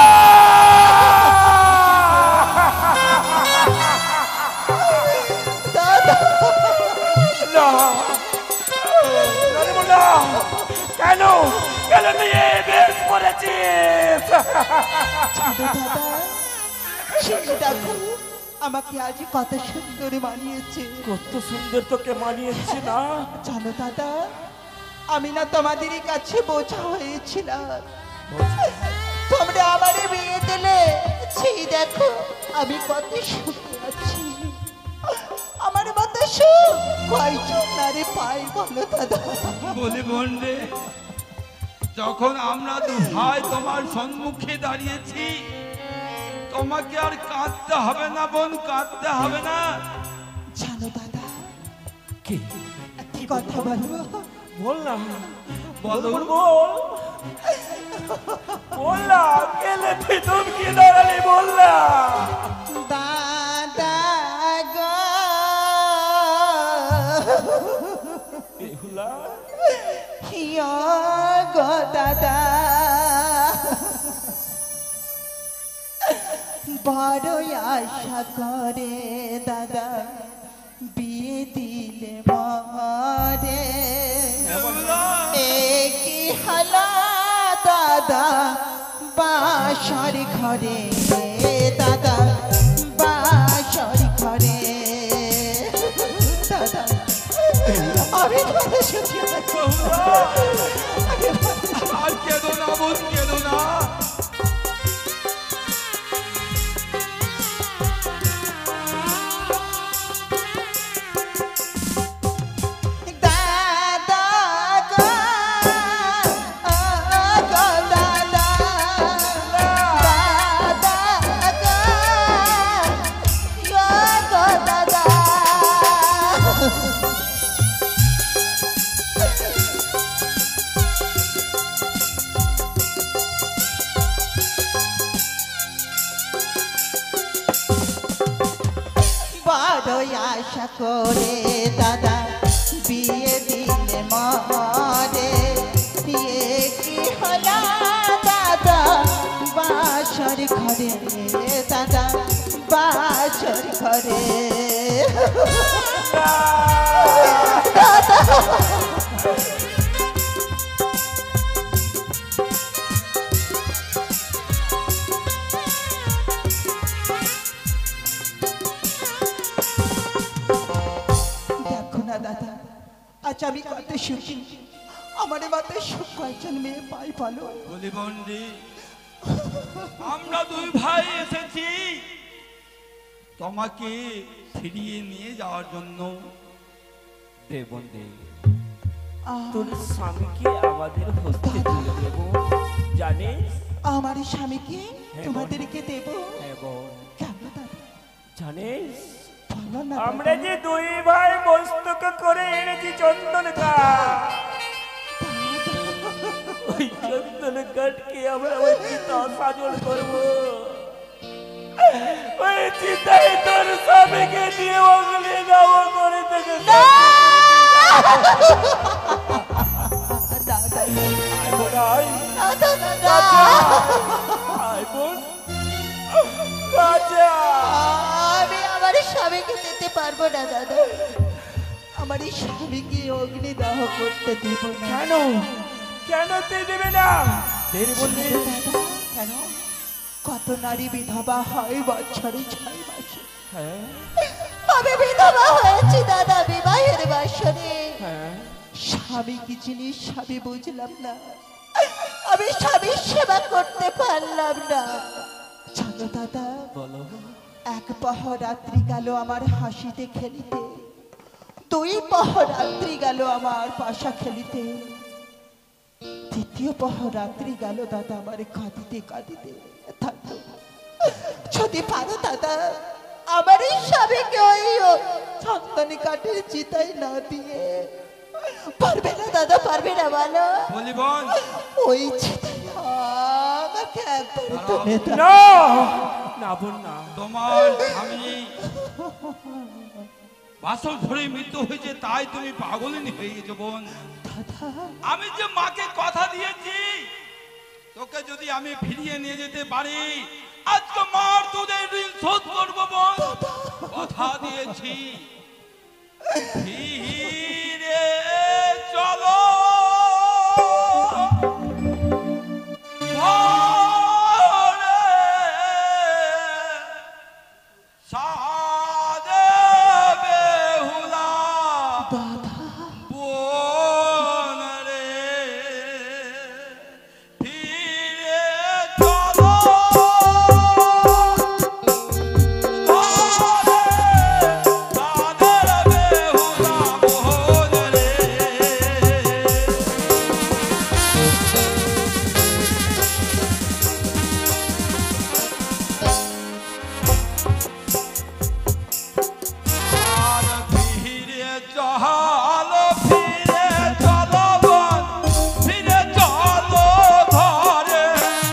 দাদা, না, জানিব না। কেন কেন তুই এই বেশ করেছিস? দাদা, সেই দেখো আমাকে আজ কত সুন্দর মানিয়েছে। কত সুন্দর তোকে মানিয়েছে না? জানো দাদা, আমি না তোমাদের কাছে বোঝা হয়েছিলাম, তোমরা আমারে বিয়ে দিলে। সেই দেখো আমি কত সুখে আছি। আমার মতো সুখ কয়জন নারে পাই বলো দাদা? বলি বোন রে, যখন আমরা দু ভাই তোমার সম্মুখে দাঁড়িয়েছি, তোমাকে আর কাঁদতে হবে না বোন, কাঁদতে হবে না। জানো দাদা, কি একটি কথা বলবো? বল না, বলো। বল বল না, কেলে তুই ধমকি দাঁড়ালি, বল না। দাদা গো, বেহুলা, হিয়া গো দাদা, বড় আশা করে দাদা বিয়ে দিলে মরে। কি হলো দাদা বাসর ঘরে, দাদা বাসর ঘরে। দাদা আমি কত সুখী আছি। আর কেঁদো না বোন, কেঁদো না। দাদা গো, গো দাদা, দাদা গো, গো দাদা। বড় আশা করে দাদা বিয়ে দিলে মরে। বিয়ে কি হলো দাদা বাসর ঘরে, দাদা বাসর ঘরে। দেখো না দাদা, আজ আমি কত সুখী। আমার মাথায় সুখ কয়েকজন মেয়ে পাই বলো? বলি বোন রে, আমরা দুই ভাই এসেছি তোমাকে ফিরিয়ে নিয়ে যাওয়ার জন্য। দে বোন দে, আহ, তোর স্বামীকে আমাদের হস্তে তুলে দেব, জানিস? আমার স্বামীকে হ্যাঁ, তোমাদেরকে দেব? হ্যাঁ বোন, কেন দাদা জানিস বলো না আমরা যে দুই ভাই মস্তক করে এনেছি চন্দন কাঠ। ওই চন্দন কাঠকে আমরা ওই চিতা সাজল করবো। ওই চিতায় তোর স্বামীকে দিয়ে অগ্নি দাহ করে থেকে দাদা, আয় বোন, আয়। দাদা, আয় বোন, কাজা। আমি আমার স্বামীকে দিতে পারবো না দাদা। আমার এই স্বামীকে অগ্নিদাহ করতে দেব না। কেন কেন তুই দেবে না? দেরি বললি দাদা, কেন? কত নারী বিধবা হয় বছরে 6 মাসে। হ্যাঁ আমি বিধবা হয়েছি দাদা বিবাহের বাসরে। হ্যাঁ, স্বামী কি জিনিস স্বামী বুঝলাম না, আমি স্বামীর সেবা করতে পারলাম না। জানো দাদা, বলো। এক পহর রাত্রি গেল আমার হাসিতে খেলিতে, 2 পহর রাত্রি গেল আমার পাশা খেলিতে, 3য় পহর রাত্রি গেল দাদা আমার কাঁদিতে কাঁদিতে। থাকো যদি পারো দাদা আমার এই স্বামীকে ওই সন্তানি কাঠের চিতাই না দিয়ে, পারবে না দাদা, পারবে না বলো? বলি বোন, ওই চিতাই আমাকে একবার তুলে দাও। না না বোন না, তোমার স্বামী বাসল ধরে মৃত্যু হয়েছে, তাই তুমি পাগলিনী হয়ে গেছো বোন। আমি যে মাকে কথা দিয়েছি তোকে যদি আমি ফিরিয়ে নিয়ে যেতে পারি, আজকে মার দুধের ঋণ শোধ করবো বোন, কথা দিয়েছি। ফিরে চলো ঘরে, সাদে বেহুলা বোন রে, ফিরে চলো ঘরে, সাদে বেহুলা বোন রে। আর ফিরে চলো, ফিরে চলো বোন, ফিরে চলো ঘরে।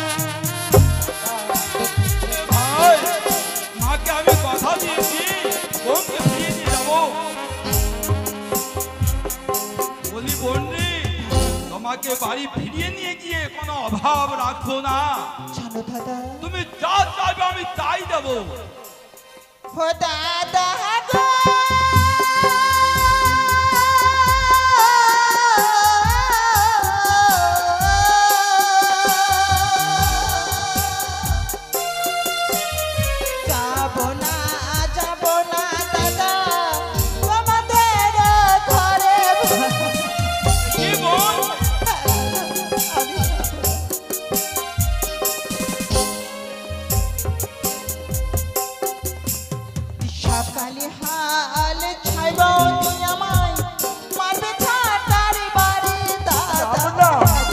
ভাই, মাকে আমি কথা দিয়েছি বোনকে ফিরিয়ে নিয়ে যাবো। বলি বোনরি, তোমাকে বাড়ি ফিরিয়ে নিয়ে গিয়ে কোনো অভাব রাখবো না, জানো দাদা, তুমি যা চাইবে আমি তাই দেবো। ও দাদা গো, যাবো না দাদা তোমাদের ঘরে। কি বোন? আমি সকালে হাল ছাইব তুই আমায় মারবে ছাটারি বাড়ি দাদা।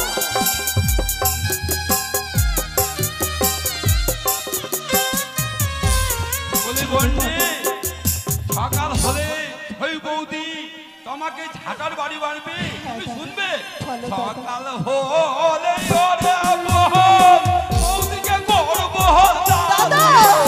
বলি বন্যে, সকাল হলে ওই বৌদি তোমাকে ঝাঁটার বাড়ি বাড়বে, তুমি শুনবে? বলো দাদা। সকাল হলে ওরে বহল, বৌদিকে করব দাদা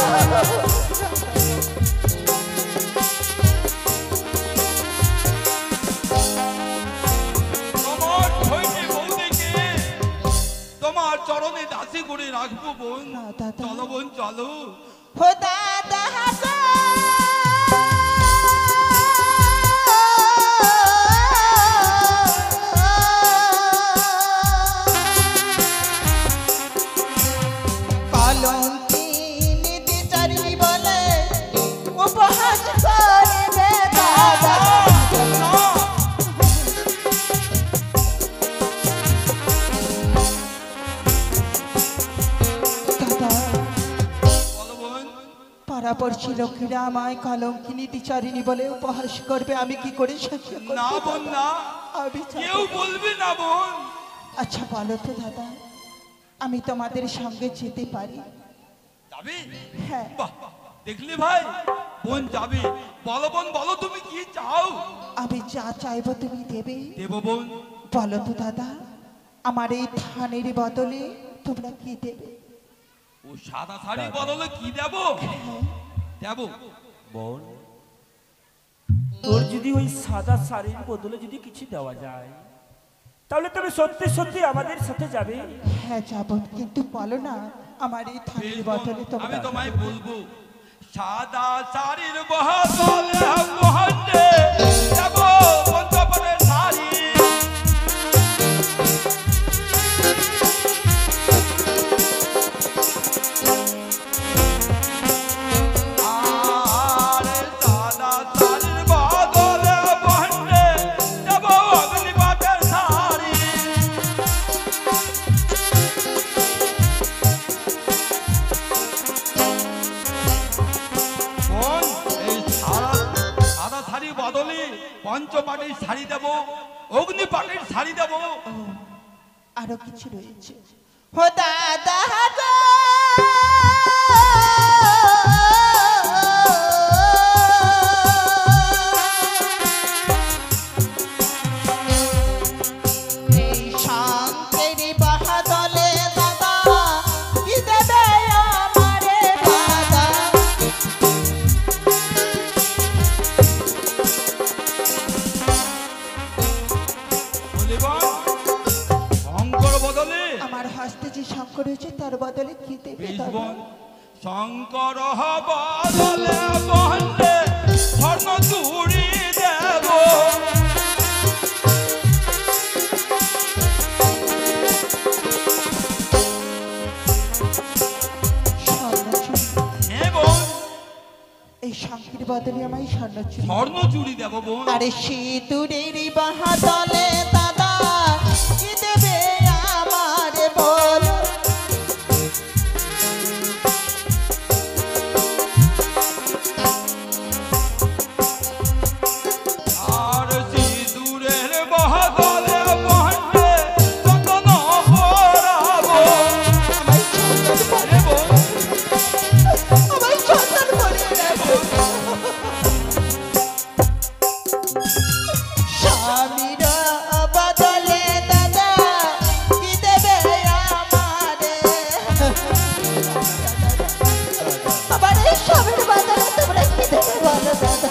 তোমার ঠইতে বৌদিকে তোমার চরণে দাসী করে রাখবো বোন। না, দাদা। চলো বোন চলো। ও দাদা গো, কলঙ্কিনী বিচারিণী বলে উপহাস করবে দাদা। দাদা, বলো বোন। পাড়াপড়শি লোকেরা আমায় কলঙ্কিনী বিচারিণী বলে উপহাস করবে, আমি কি করে সহ্য করব? না বোন না, আমি কেউ বলবে না বোন। আচ্ছা বলো তো দাদা, আমি তোমাদের সঙ্গে যেতে পারি? যাবে? হ্যাঁ। বাহ, দেখলি ভাই, বোন যাবে। বলো বোন, বলো তুমি কি চাও? আমি যা চাইবো তুমি দেবে? দেব বোন। বলো তো দাদা, আমার এই ধানের বদলে তোমরা কি দেবে? ও সাদা শাড়ি বদলে কি দেব? দেব বোন, তোর যদি ওই সাদা শাড়ির বদলে যদি কিছু দেওয়া যায়, তাহলে তুমি সত্যি সত্যি আমাদের সাথে যাবে? হ্যাঁ যাবো, কিন্তু বলো না আমার এই ধানের বেশ বোন, বদলে আমি তোমরা তোমায় বলবো। সাদা শাড়ির বদলে মোহনে দেব পঞ্চপদের শাড়ি। আর সাদা শাড়ির বদলে মোহনে দেব অগ্নিপাতের শাড়ি। বোন, এই সাদা শাড়ি বদলে পঞ্চপাটির শাড়ি দেব, অগ্নিপাটির শাড়ি দেব। আরো কিছু রয়েছে। ও দাদা গো, বদলে কি দেবে দাদা? বিষবন শঙ্কর বদলে বন্ধে স্বর্ণ চুরি দেব। এবং এই শান্তির বদলে আমায় স্বর্ণ চুরি। স্বর্ণ চুরি দেব বোন। আরে সিঁদুরের বাহাদলে দাদা কি দেবে আমার বল? আর সিঁদুরের বদলে বন্ধে চন্দন পরাবো। আমায় চন্দন পরে এবং আমায় চন্দন পরে দেবে। স্বামীর বদলে দাদা কি দেবে আমারে? আমার এই স্বামীর বদলে তোমরা কি দেবে বলো দাদা?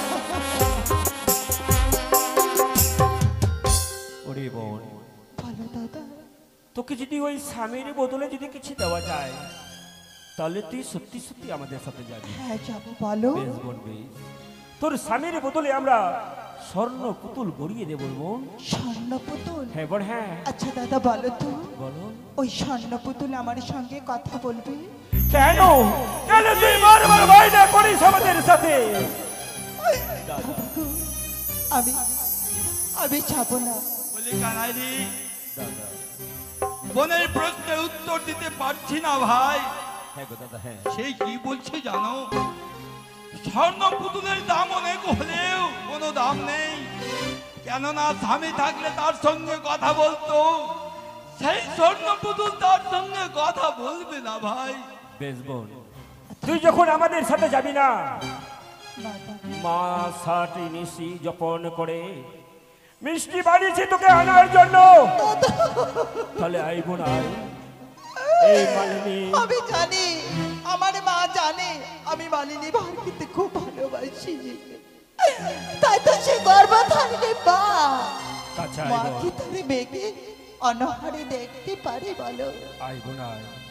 ওরে বোন, বলো দাদা। তোকে যদি ওই স্বামীর বদলে যদি কিছু দেওয়া যায় তাহলে তুই সত্যি সত্যি আমাদের সাথে যাবি। হ্যাঁ যাবো, বলো। বেশ বোন বেশ। তোর স্বামীর বদলে আমরা স্বর্ণ পুতুল গড়িয়ে দেবো বোন। স্বর্ণ পুতুল? হ্যাঁ বোন হ্যাঁ। আচ্ছা দাদা বলো তো, বলো। ওই স্বর্ণ পুতুল আমার সঙ্গে কথা বলবে? কেন কেন তুই বারবার বাইনা করিস আমাদের সাথে? দাদা গো, আমি আমি যাবো না। বলি কানাইরি, দাদা বোনের প্রশ্নের উত্তর দিতে পারছি না ভাই। হ্যাঁ গো দাদা হ্যাঁ। সেই কি বলছে জানো? স্বর্ণ পুতুলের দাম অনেক হলেও কোনো দাম নেই, কেননা স্বামী থাকলে তার সঙ্গে কথা বলতো, সেই স্বর্ণ পুতুল তার সঙ্গে কথা বলবে না ভাই। বেশ বোন, তুই যখন আমাদের সাথে যাবি না, না দাদা, মা সাটি নিশি যপন করে মিষ্টি বানিয়েছি তোকে আনার জন্য, তাহলে আইব না এই মালিনী। আমি জানি, আমার মা জানে আমি মালিনী ভাইকে খুব ভালোবাসি, তাই তো সে গর্ব থাকলে মা কাছে মা আইব, কি তারে মেয়েকে অনাহারে দেখতে পারে বলো? আইব না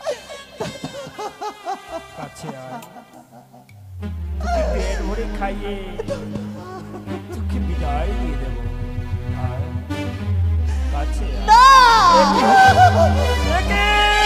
কাছে আয়, তোকে পেট ভরে খাইয়ে তোকে বিদায় দিয়ে দেবো। আয়, কাছে আয়। না একে!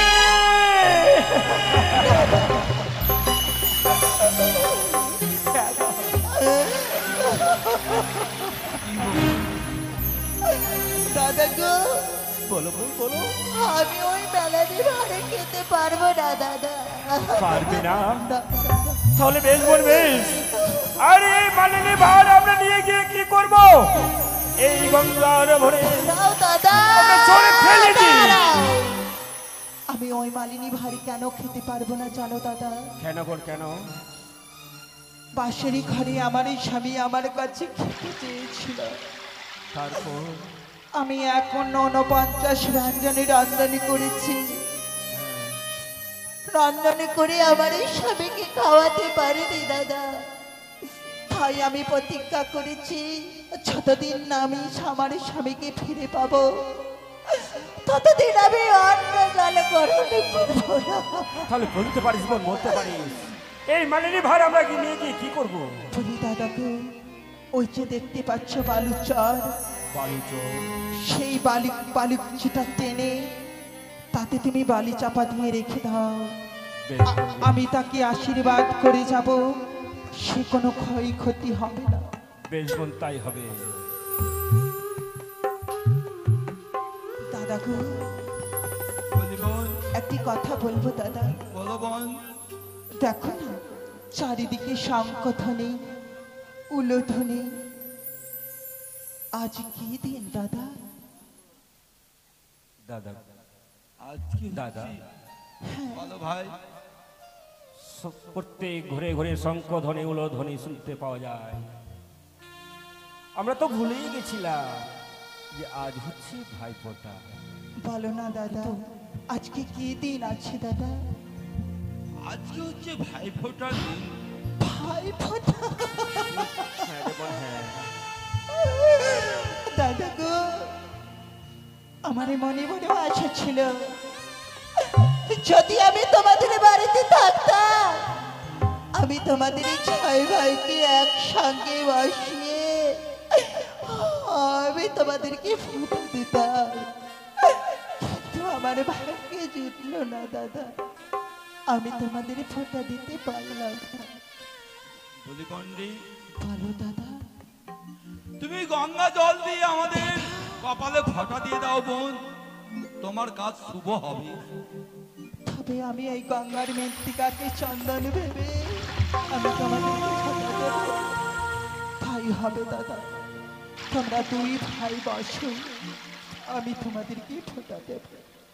দাদা গো, বলো বোন, বলো। আমি ওই মেলানি ভাড়ে খেতে পারবো না দাদা। পারবে না? না, তাহলে বেশ বোন বেশ। আরে এই মালিনী ভাড় আমরা নিয়ে গিয়ে কি করব? এই গঙ্গার ভরে দাও দাদা, আমরা চলে ফেলে দিই। দাঁড়াও। আমি ওই মালিনী ভাড়ি কেন খেতে পারবো না জানো দাদা? কেন বোন কেন? বাঁশেরই ঘরে আমার এই স্বামী আমার কাছে খেতে চেয়েছিল, তারপর আমি এখন 49 ব্যঞ্জনের রন্ধনী করেছি, রন্ধনী করে আমার এই স্বামীকে খাওয়াতে পারিনি দাদা। তাই আমি প্রতিজ্ঞা করেছি যতদিন না আমি আমার স্বামীকে ফিরে পাবো ততদিন আমি অন্ন জল গ্রহণ করবো না। তাহলে বলতে পারিস বোন, বলতে পারিস এই মালিনী ভাড় আমরা কি নিয়ে গিয়ে কি করবো? বলি দাদাকে, ওই যে দেখতে পাচ্ছ বালুচর, বালুচর, সেই বালুচিটা টেনে তাতে তুমি বালি চাপা দিয়ে রেখে দাও। বেশ বোন, বেশ। আমি তাকে আশীর্বাদ করে যাব, সে কোনো ক্ষয়ক্ষতি হবে না। বেশ বোন, তাই হবে। দাদা গো, বলি বোন, একটি কথা বলবো দাদা? বলো বোন। দেখো না, চারিদিকে শঙ্খধ্বনি উলধ্বনি, আজ কি দিন দাদা? দাদা আজকে দাদা, বলো ভাই। প্রত্যেক ঘুরে ঘুরে শঙ্খ ধ্বনি উলো ধ্বনি শুনতে পাওয়া যায়। আমরা তো ভুলেই গেছিলাম যে আজ হচ্ছে ভাইফোঁটা। বলো না দাদা, আজকে কি দিন আছে দাদা? আজকে হচ্ছে ভাইফোঁটার দিন। ভাই ফোঁটা? হ্যাঁ রে বোন, হ্যাঁ। দাদা গো, আমার মনে মনে আশা ছিল যদি আমি তোমাদের বাড়িতে থাকতাম, আমি তোমাদের এই 6 ভাইকে একসঙ্গে বসিয়ে আমি তোমাদেরকে ফোঁটা দিতাম। কিন্তু আমার ভাগ্যে জুটলো না দাদা, আমি তোমাদের ফোঁটা দিতে পারলাম না। ধুলিকণ্ডি, বলো দাদা। তুমি গঙ্গা জল দিয়ে আমাদের কপালে ফোঁটা দিয়ে দাও বোন, তোমার কাজ শুভ হবে। তবে আমি এই গঙ্গার মৃত্তিকাকে চন্দন ভেবে আমি তোমাদেরকে ফোঁটা দেব। তাই হবে দাদা, তোমরা 2 ভাই বসো, আমি তোমাদেরকে ফোঁটা দেব।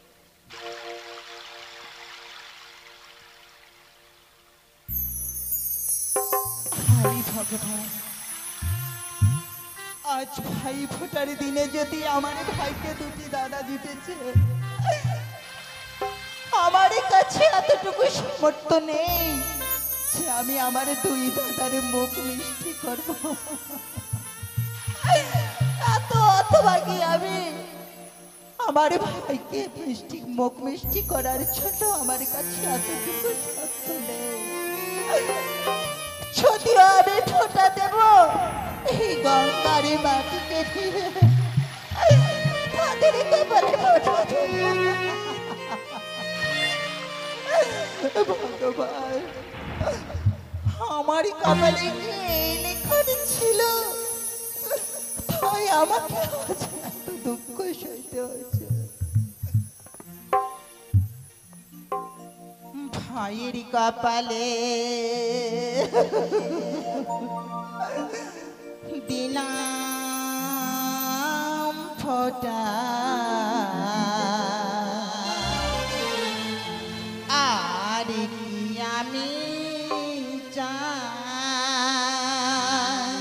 হাই ভগবান, আজ ভাই ফোঁটার দিনে যদি আমার ভাইকে 2টি দাদা জুটেছে, আমার কাছে এতটুকু সামর্থ্য নেই যে আমি আমার 2 দাদার মুখ মিষ্টি করব। এত অথবাগি আমি আমার ভাইকে মুখ মিষ্টি করার জন্য আমার কাছে এতটুকু সামর্থ্য নেই। যদিও আমি ফোঁটা দেব এই গঙ্গার মাটিকে দিয়ে, তাদের কপালে ফোঁটা দেব। ভগবান, আমার কপালে কি এই লেখন ছিল? তাই আমাকে আজ এত দুঃখ সইতে হয়েছে। ভাইয়ের কপালে দিলাম ফোঁটা, আর কি আমি চাই?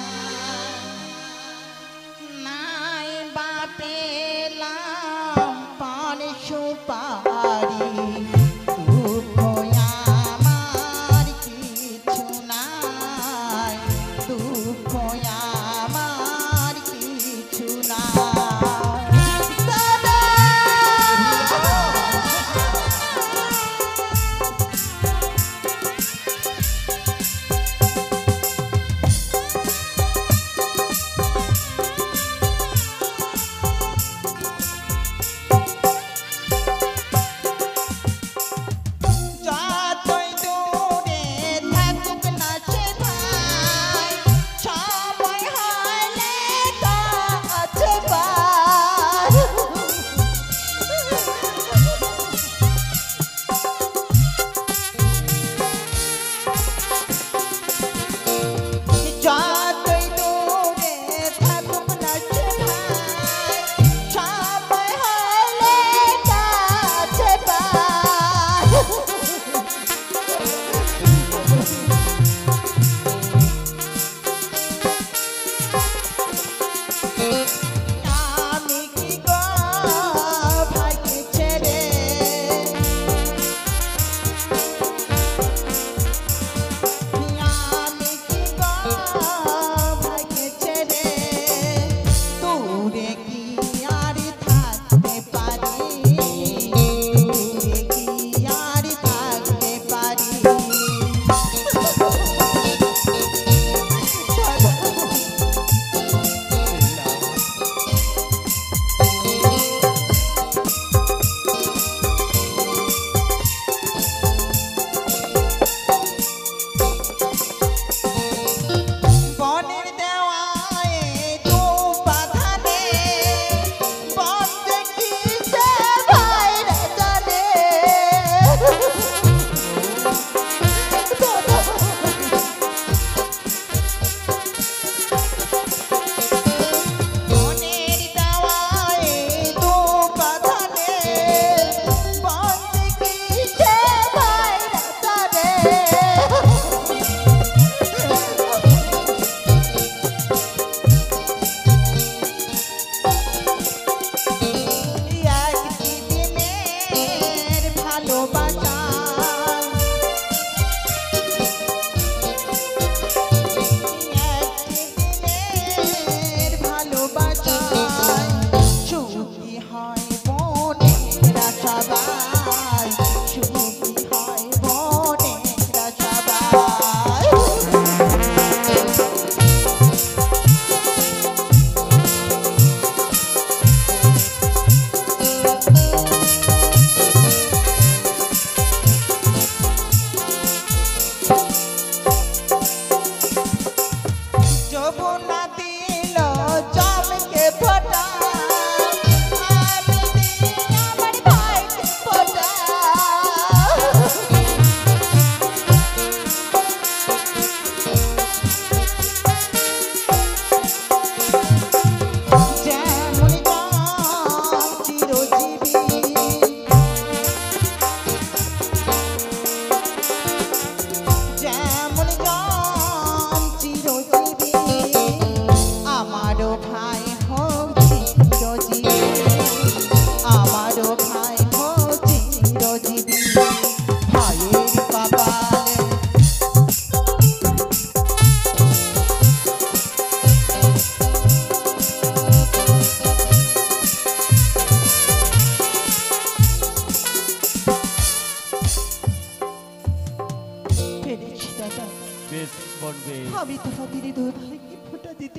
নাই বা পেলাম পান সুপারি, দুঃখ আমার কিছু নাই, দুঃখ আমার কিছু নাই।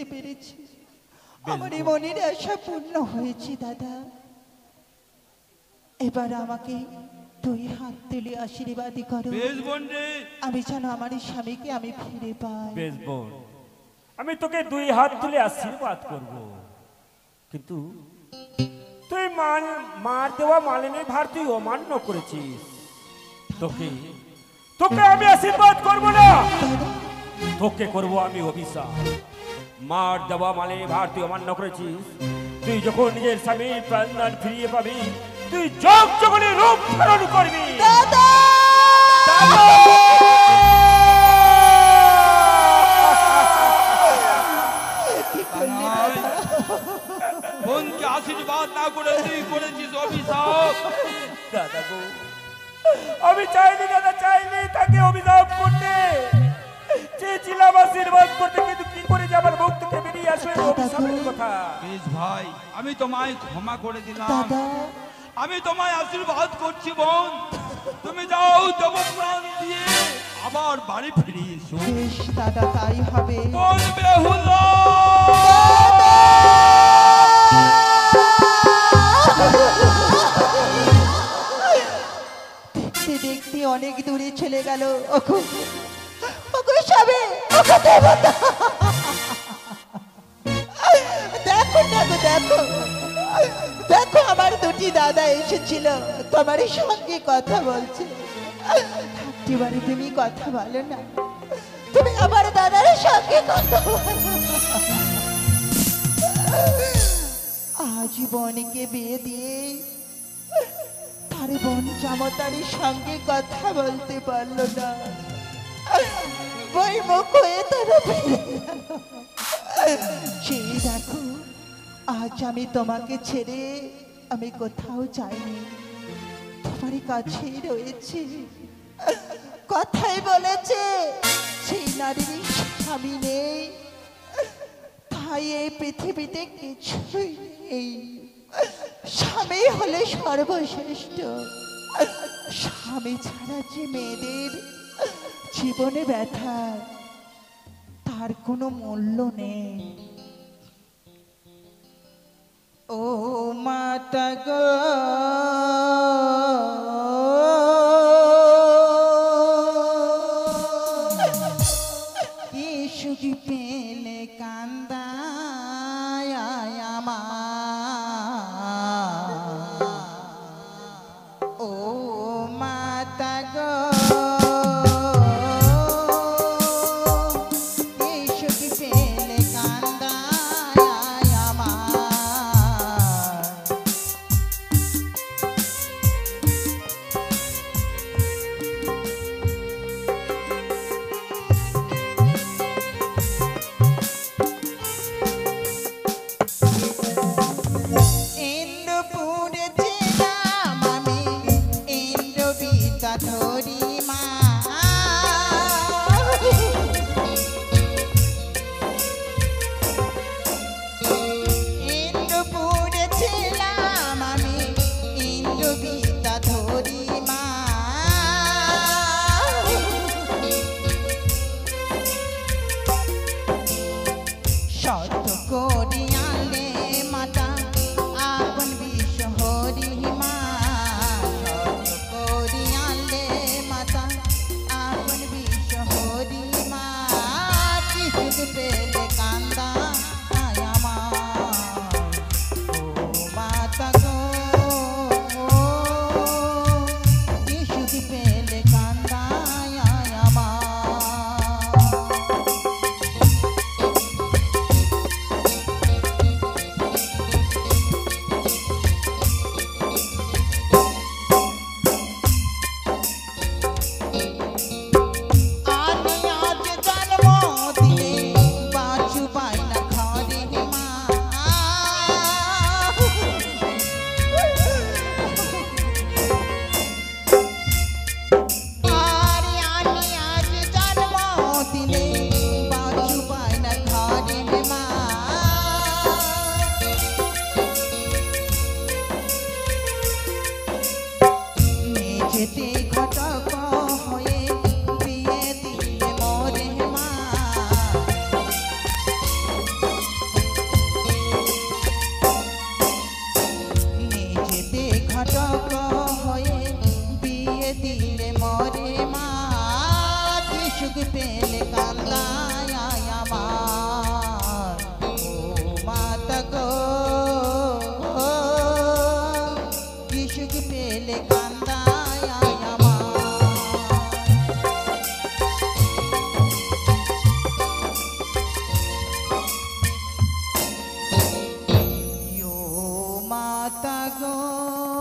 পেরেছি। আমার এই মনের আশা পূর্ণ হয়েছে দাদা। এবার আমাকে দুই হাত তুলে আশীর্বাদ করো, বেশ বোন রে। আমি যেন আমার এই স্বামীকে আমি ফিরে পাই। বেশ বোন, আমি তোকে দুই হাত তুলে আশীর্বাদ করব, কিন্তু তুই মার দেওয়া মালিনীর ভার তুই অমান্য করেছিস। তোকে তোকে আমি আশীর্বাদ করব না, তোকে করব আমি অভিশাপ। মার দেওয়া মালিনীর ভার তুই অমান্য করেছিস, তুই যখন নিজের স্বামীর প্রাণদান ফিরিয়ে পাবি, তুই যোগ যোগনে রূপ ধারণ করবি। বোনকে আশীর্বাদ না করে তুই করেছিস অভিশাপ। দাদা গো, আমি চাইনি দাদা, চাইনি তাকে অভিশাপ করতে, চেয়েছিলাম আশীর্বাদ করতে, কিন্তু কি করে যে আমার মুখ থেকে বেরিয়ে আসবে অভিশাপের কথা। বেশ ভাই, আমি তোমায় ক্ষমা করে দিলাম, দাদা আমি তোমায় আশীর্বাদ করছি বোন। তুমি যাও দেব প্রাণ দিয়ে আবার বাড়ি ফিরে এসো। বেশ দাদা, তাই হবে। বোন বেহুলা, দেখতে দেখতে অনেক দূরে চলে গেল। ওগো ওগো স্বামী, ওগো দেবতা, দেখো দেখো দেখো দেখো, আমার দুটি দাদা এসেছিল, তোমার সঙ্গে কথা বলছে। এবারে তুমি কথা বলো না, তুমি আমার দাদার সঙ্গে কথা বলো। আজীবনকে বিয়ে দিয়ে তার বোন জামতারির সঙ্গে কথা বলতে পারলো না, বই মুখ হয়ে তারা ফিরে গেল। সেই দেখো, আজ আমি তোমাকে ছেড়ে আমি কোথাও যাইনি, তোমার কাছেই রয়েছে। কথাই বলেছে সেই নারীর স্বামী নেই, তাই এই পৃথিবীতে কিছুই নেই। স্বামী হলে সর্বশ্রেষ্ঠ। স্বামী ছাড়া যে মেয়েদের জীবনে ব্যথা, তার কোনো মূল্য নেই। ও মাতা গো, কি সুখ পেলে কান্দায় আমার, ও মাতা গো, কি সুখ পেলে কান্দায় আমার। মাতা গো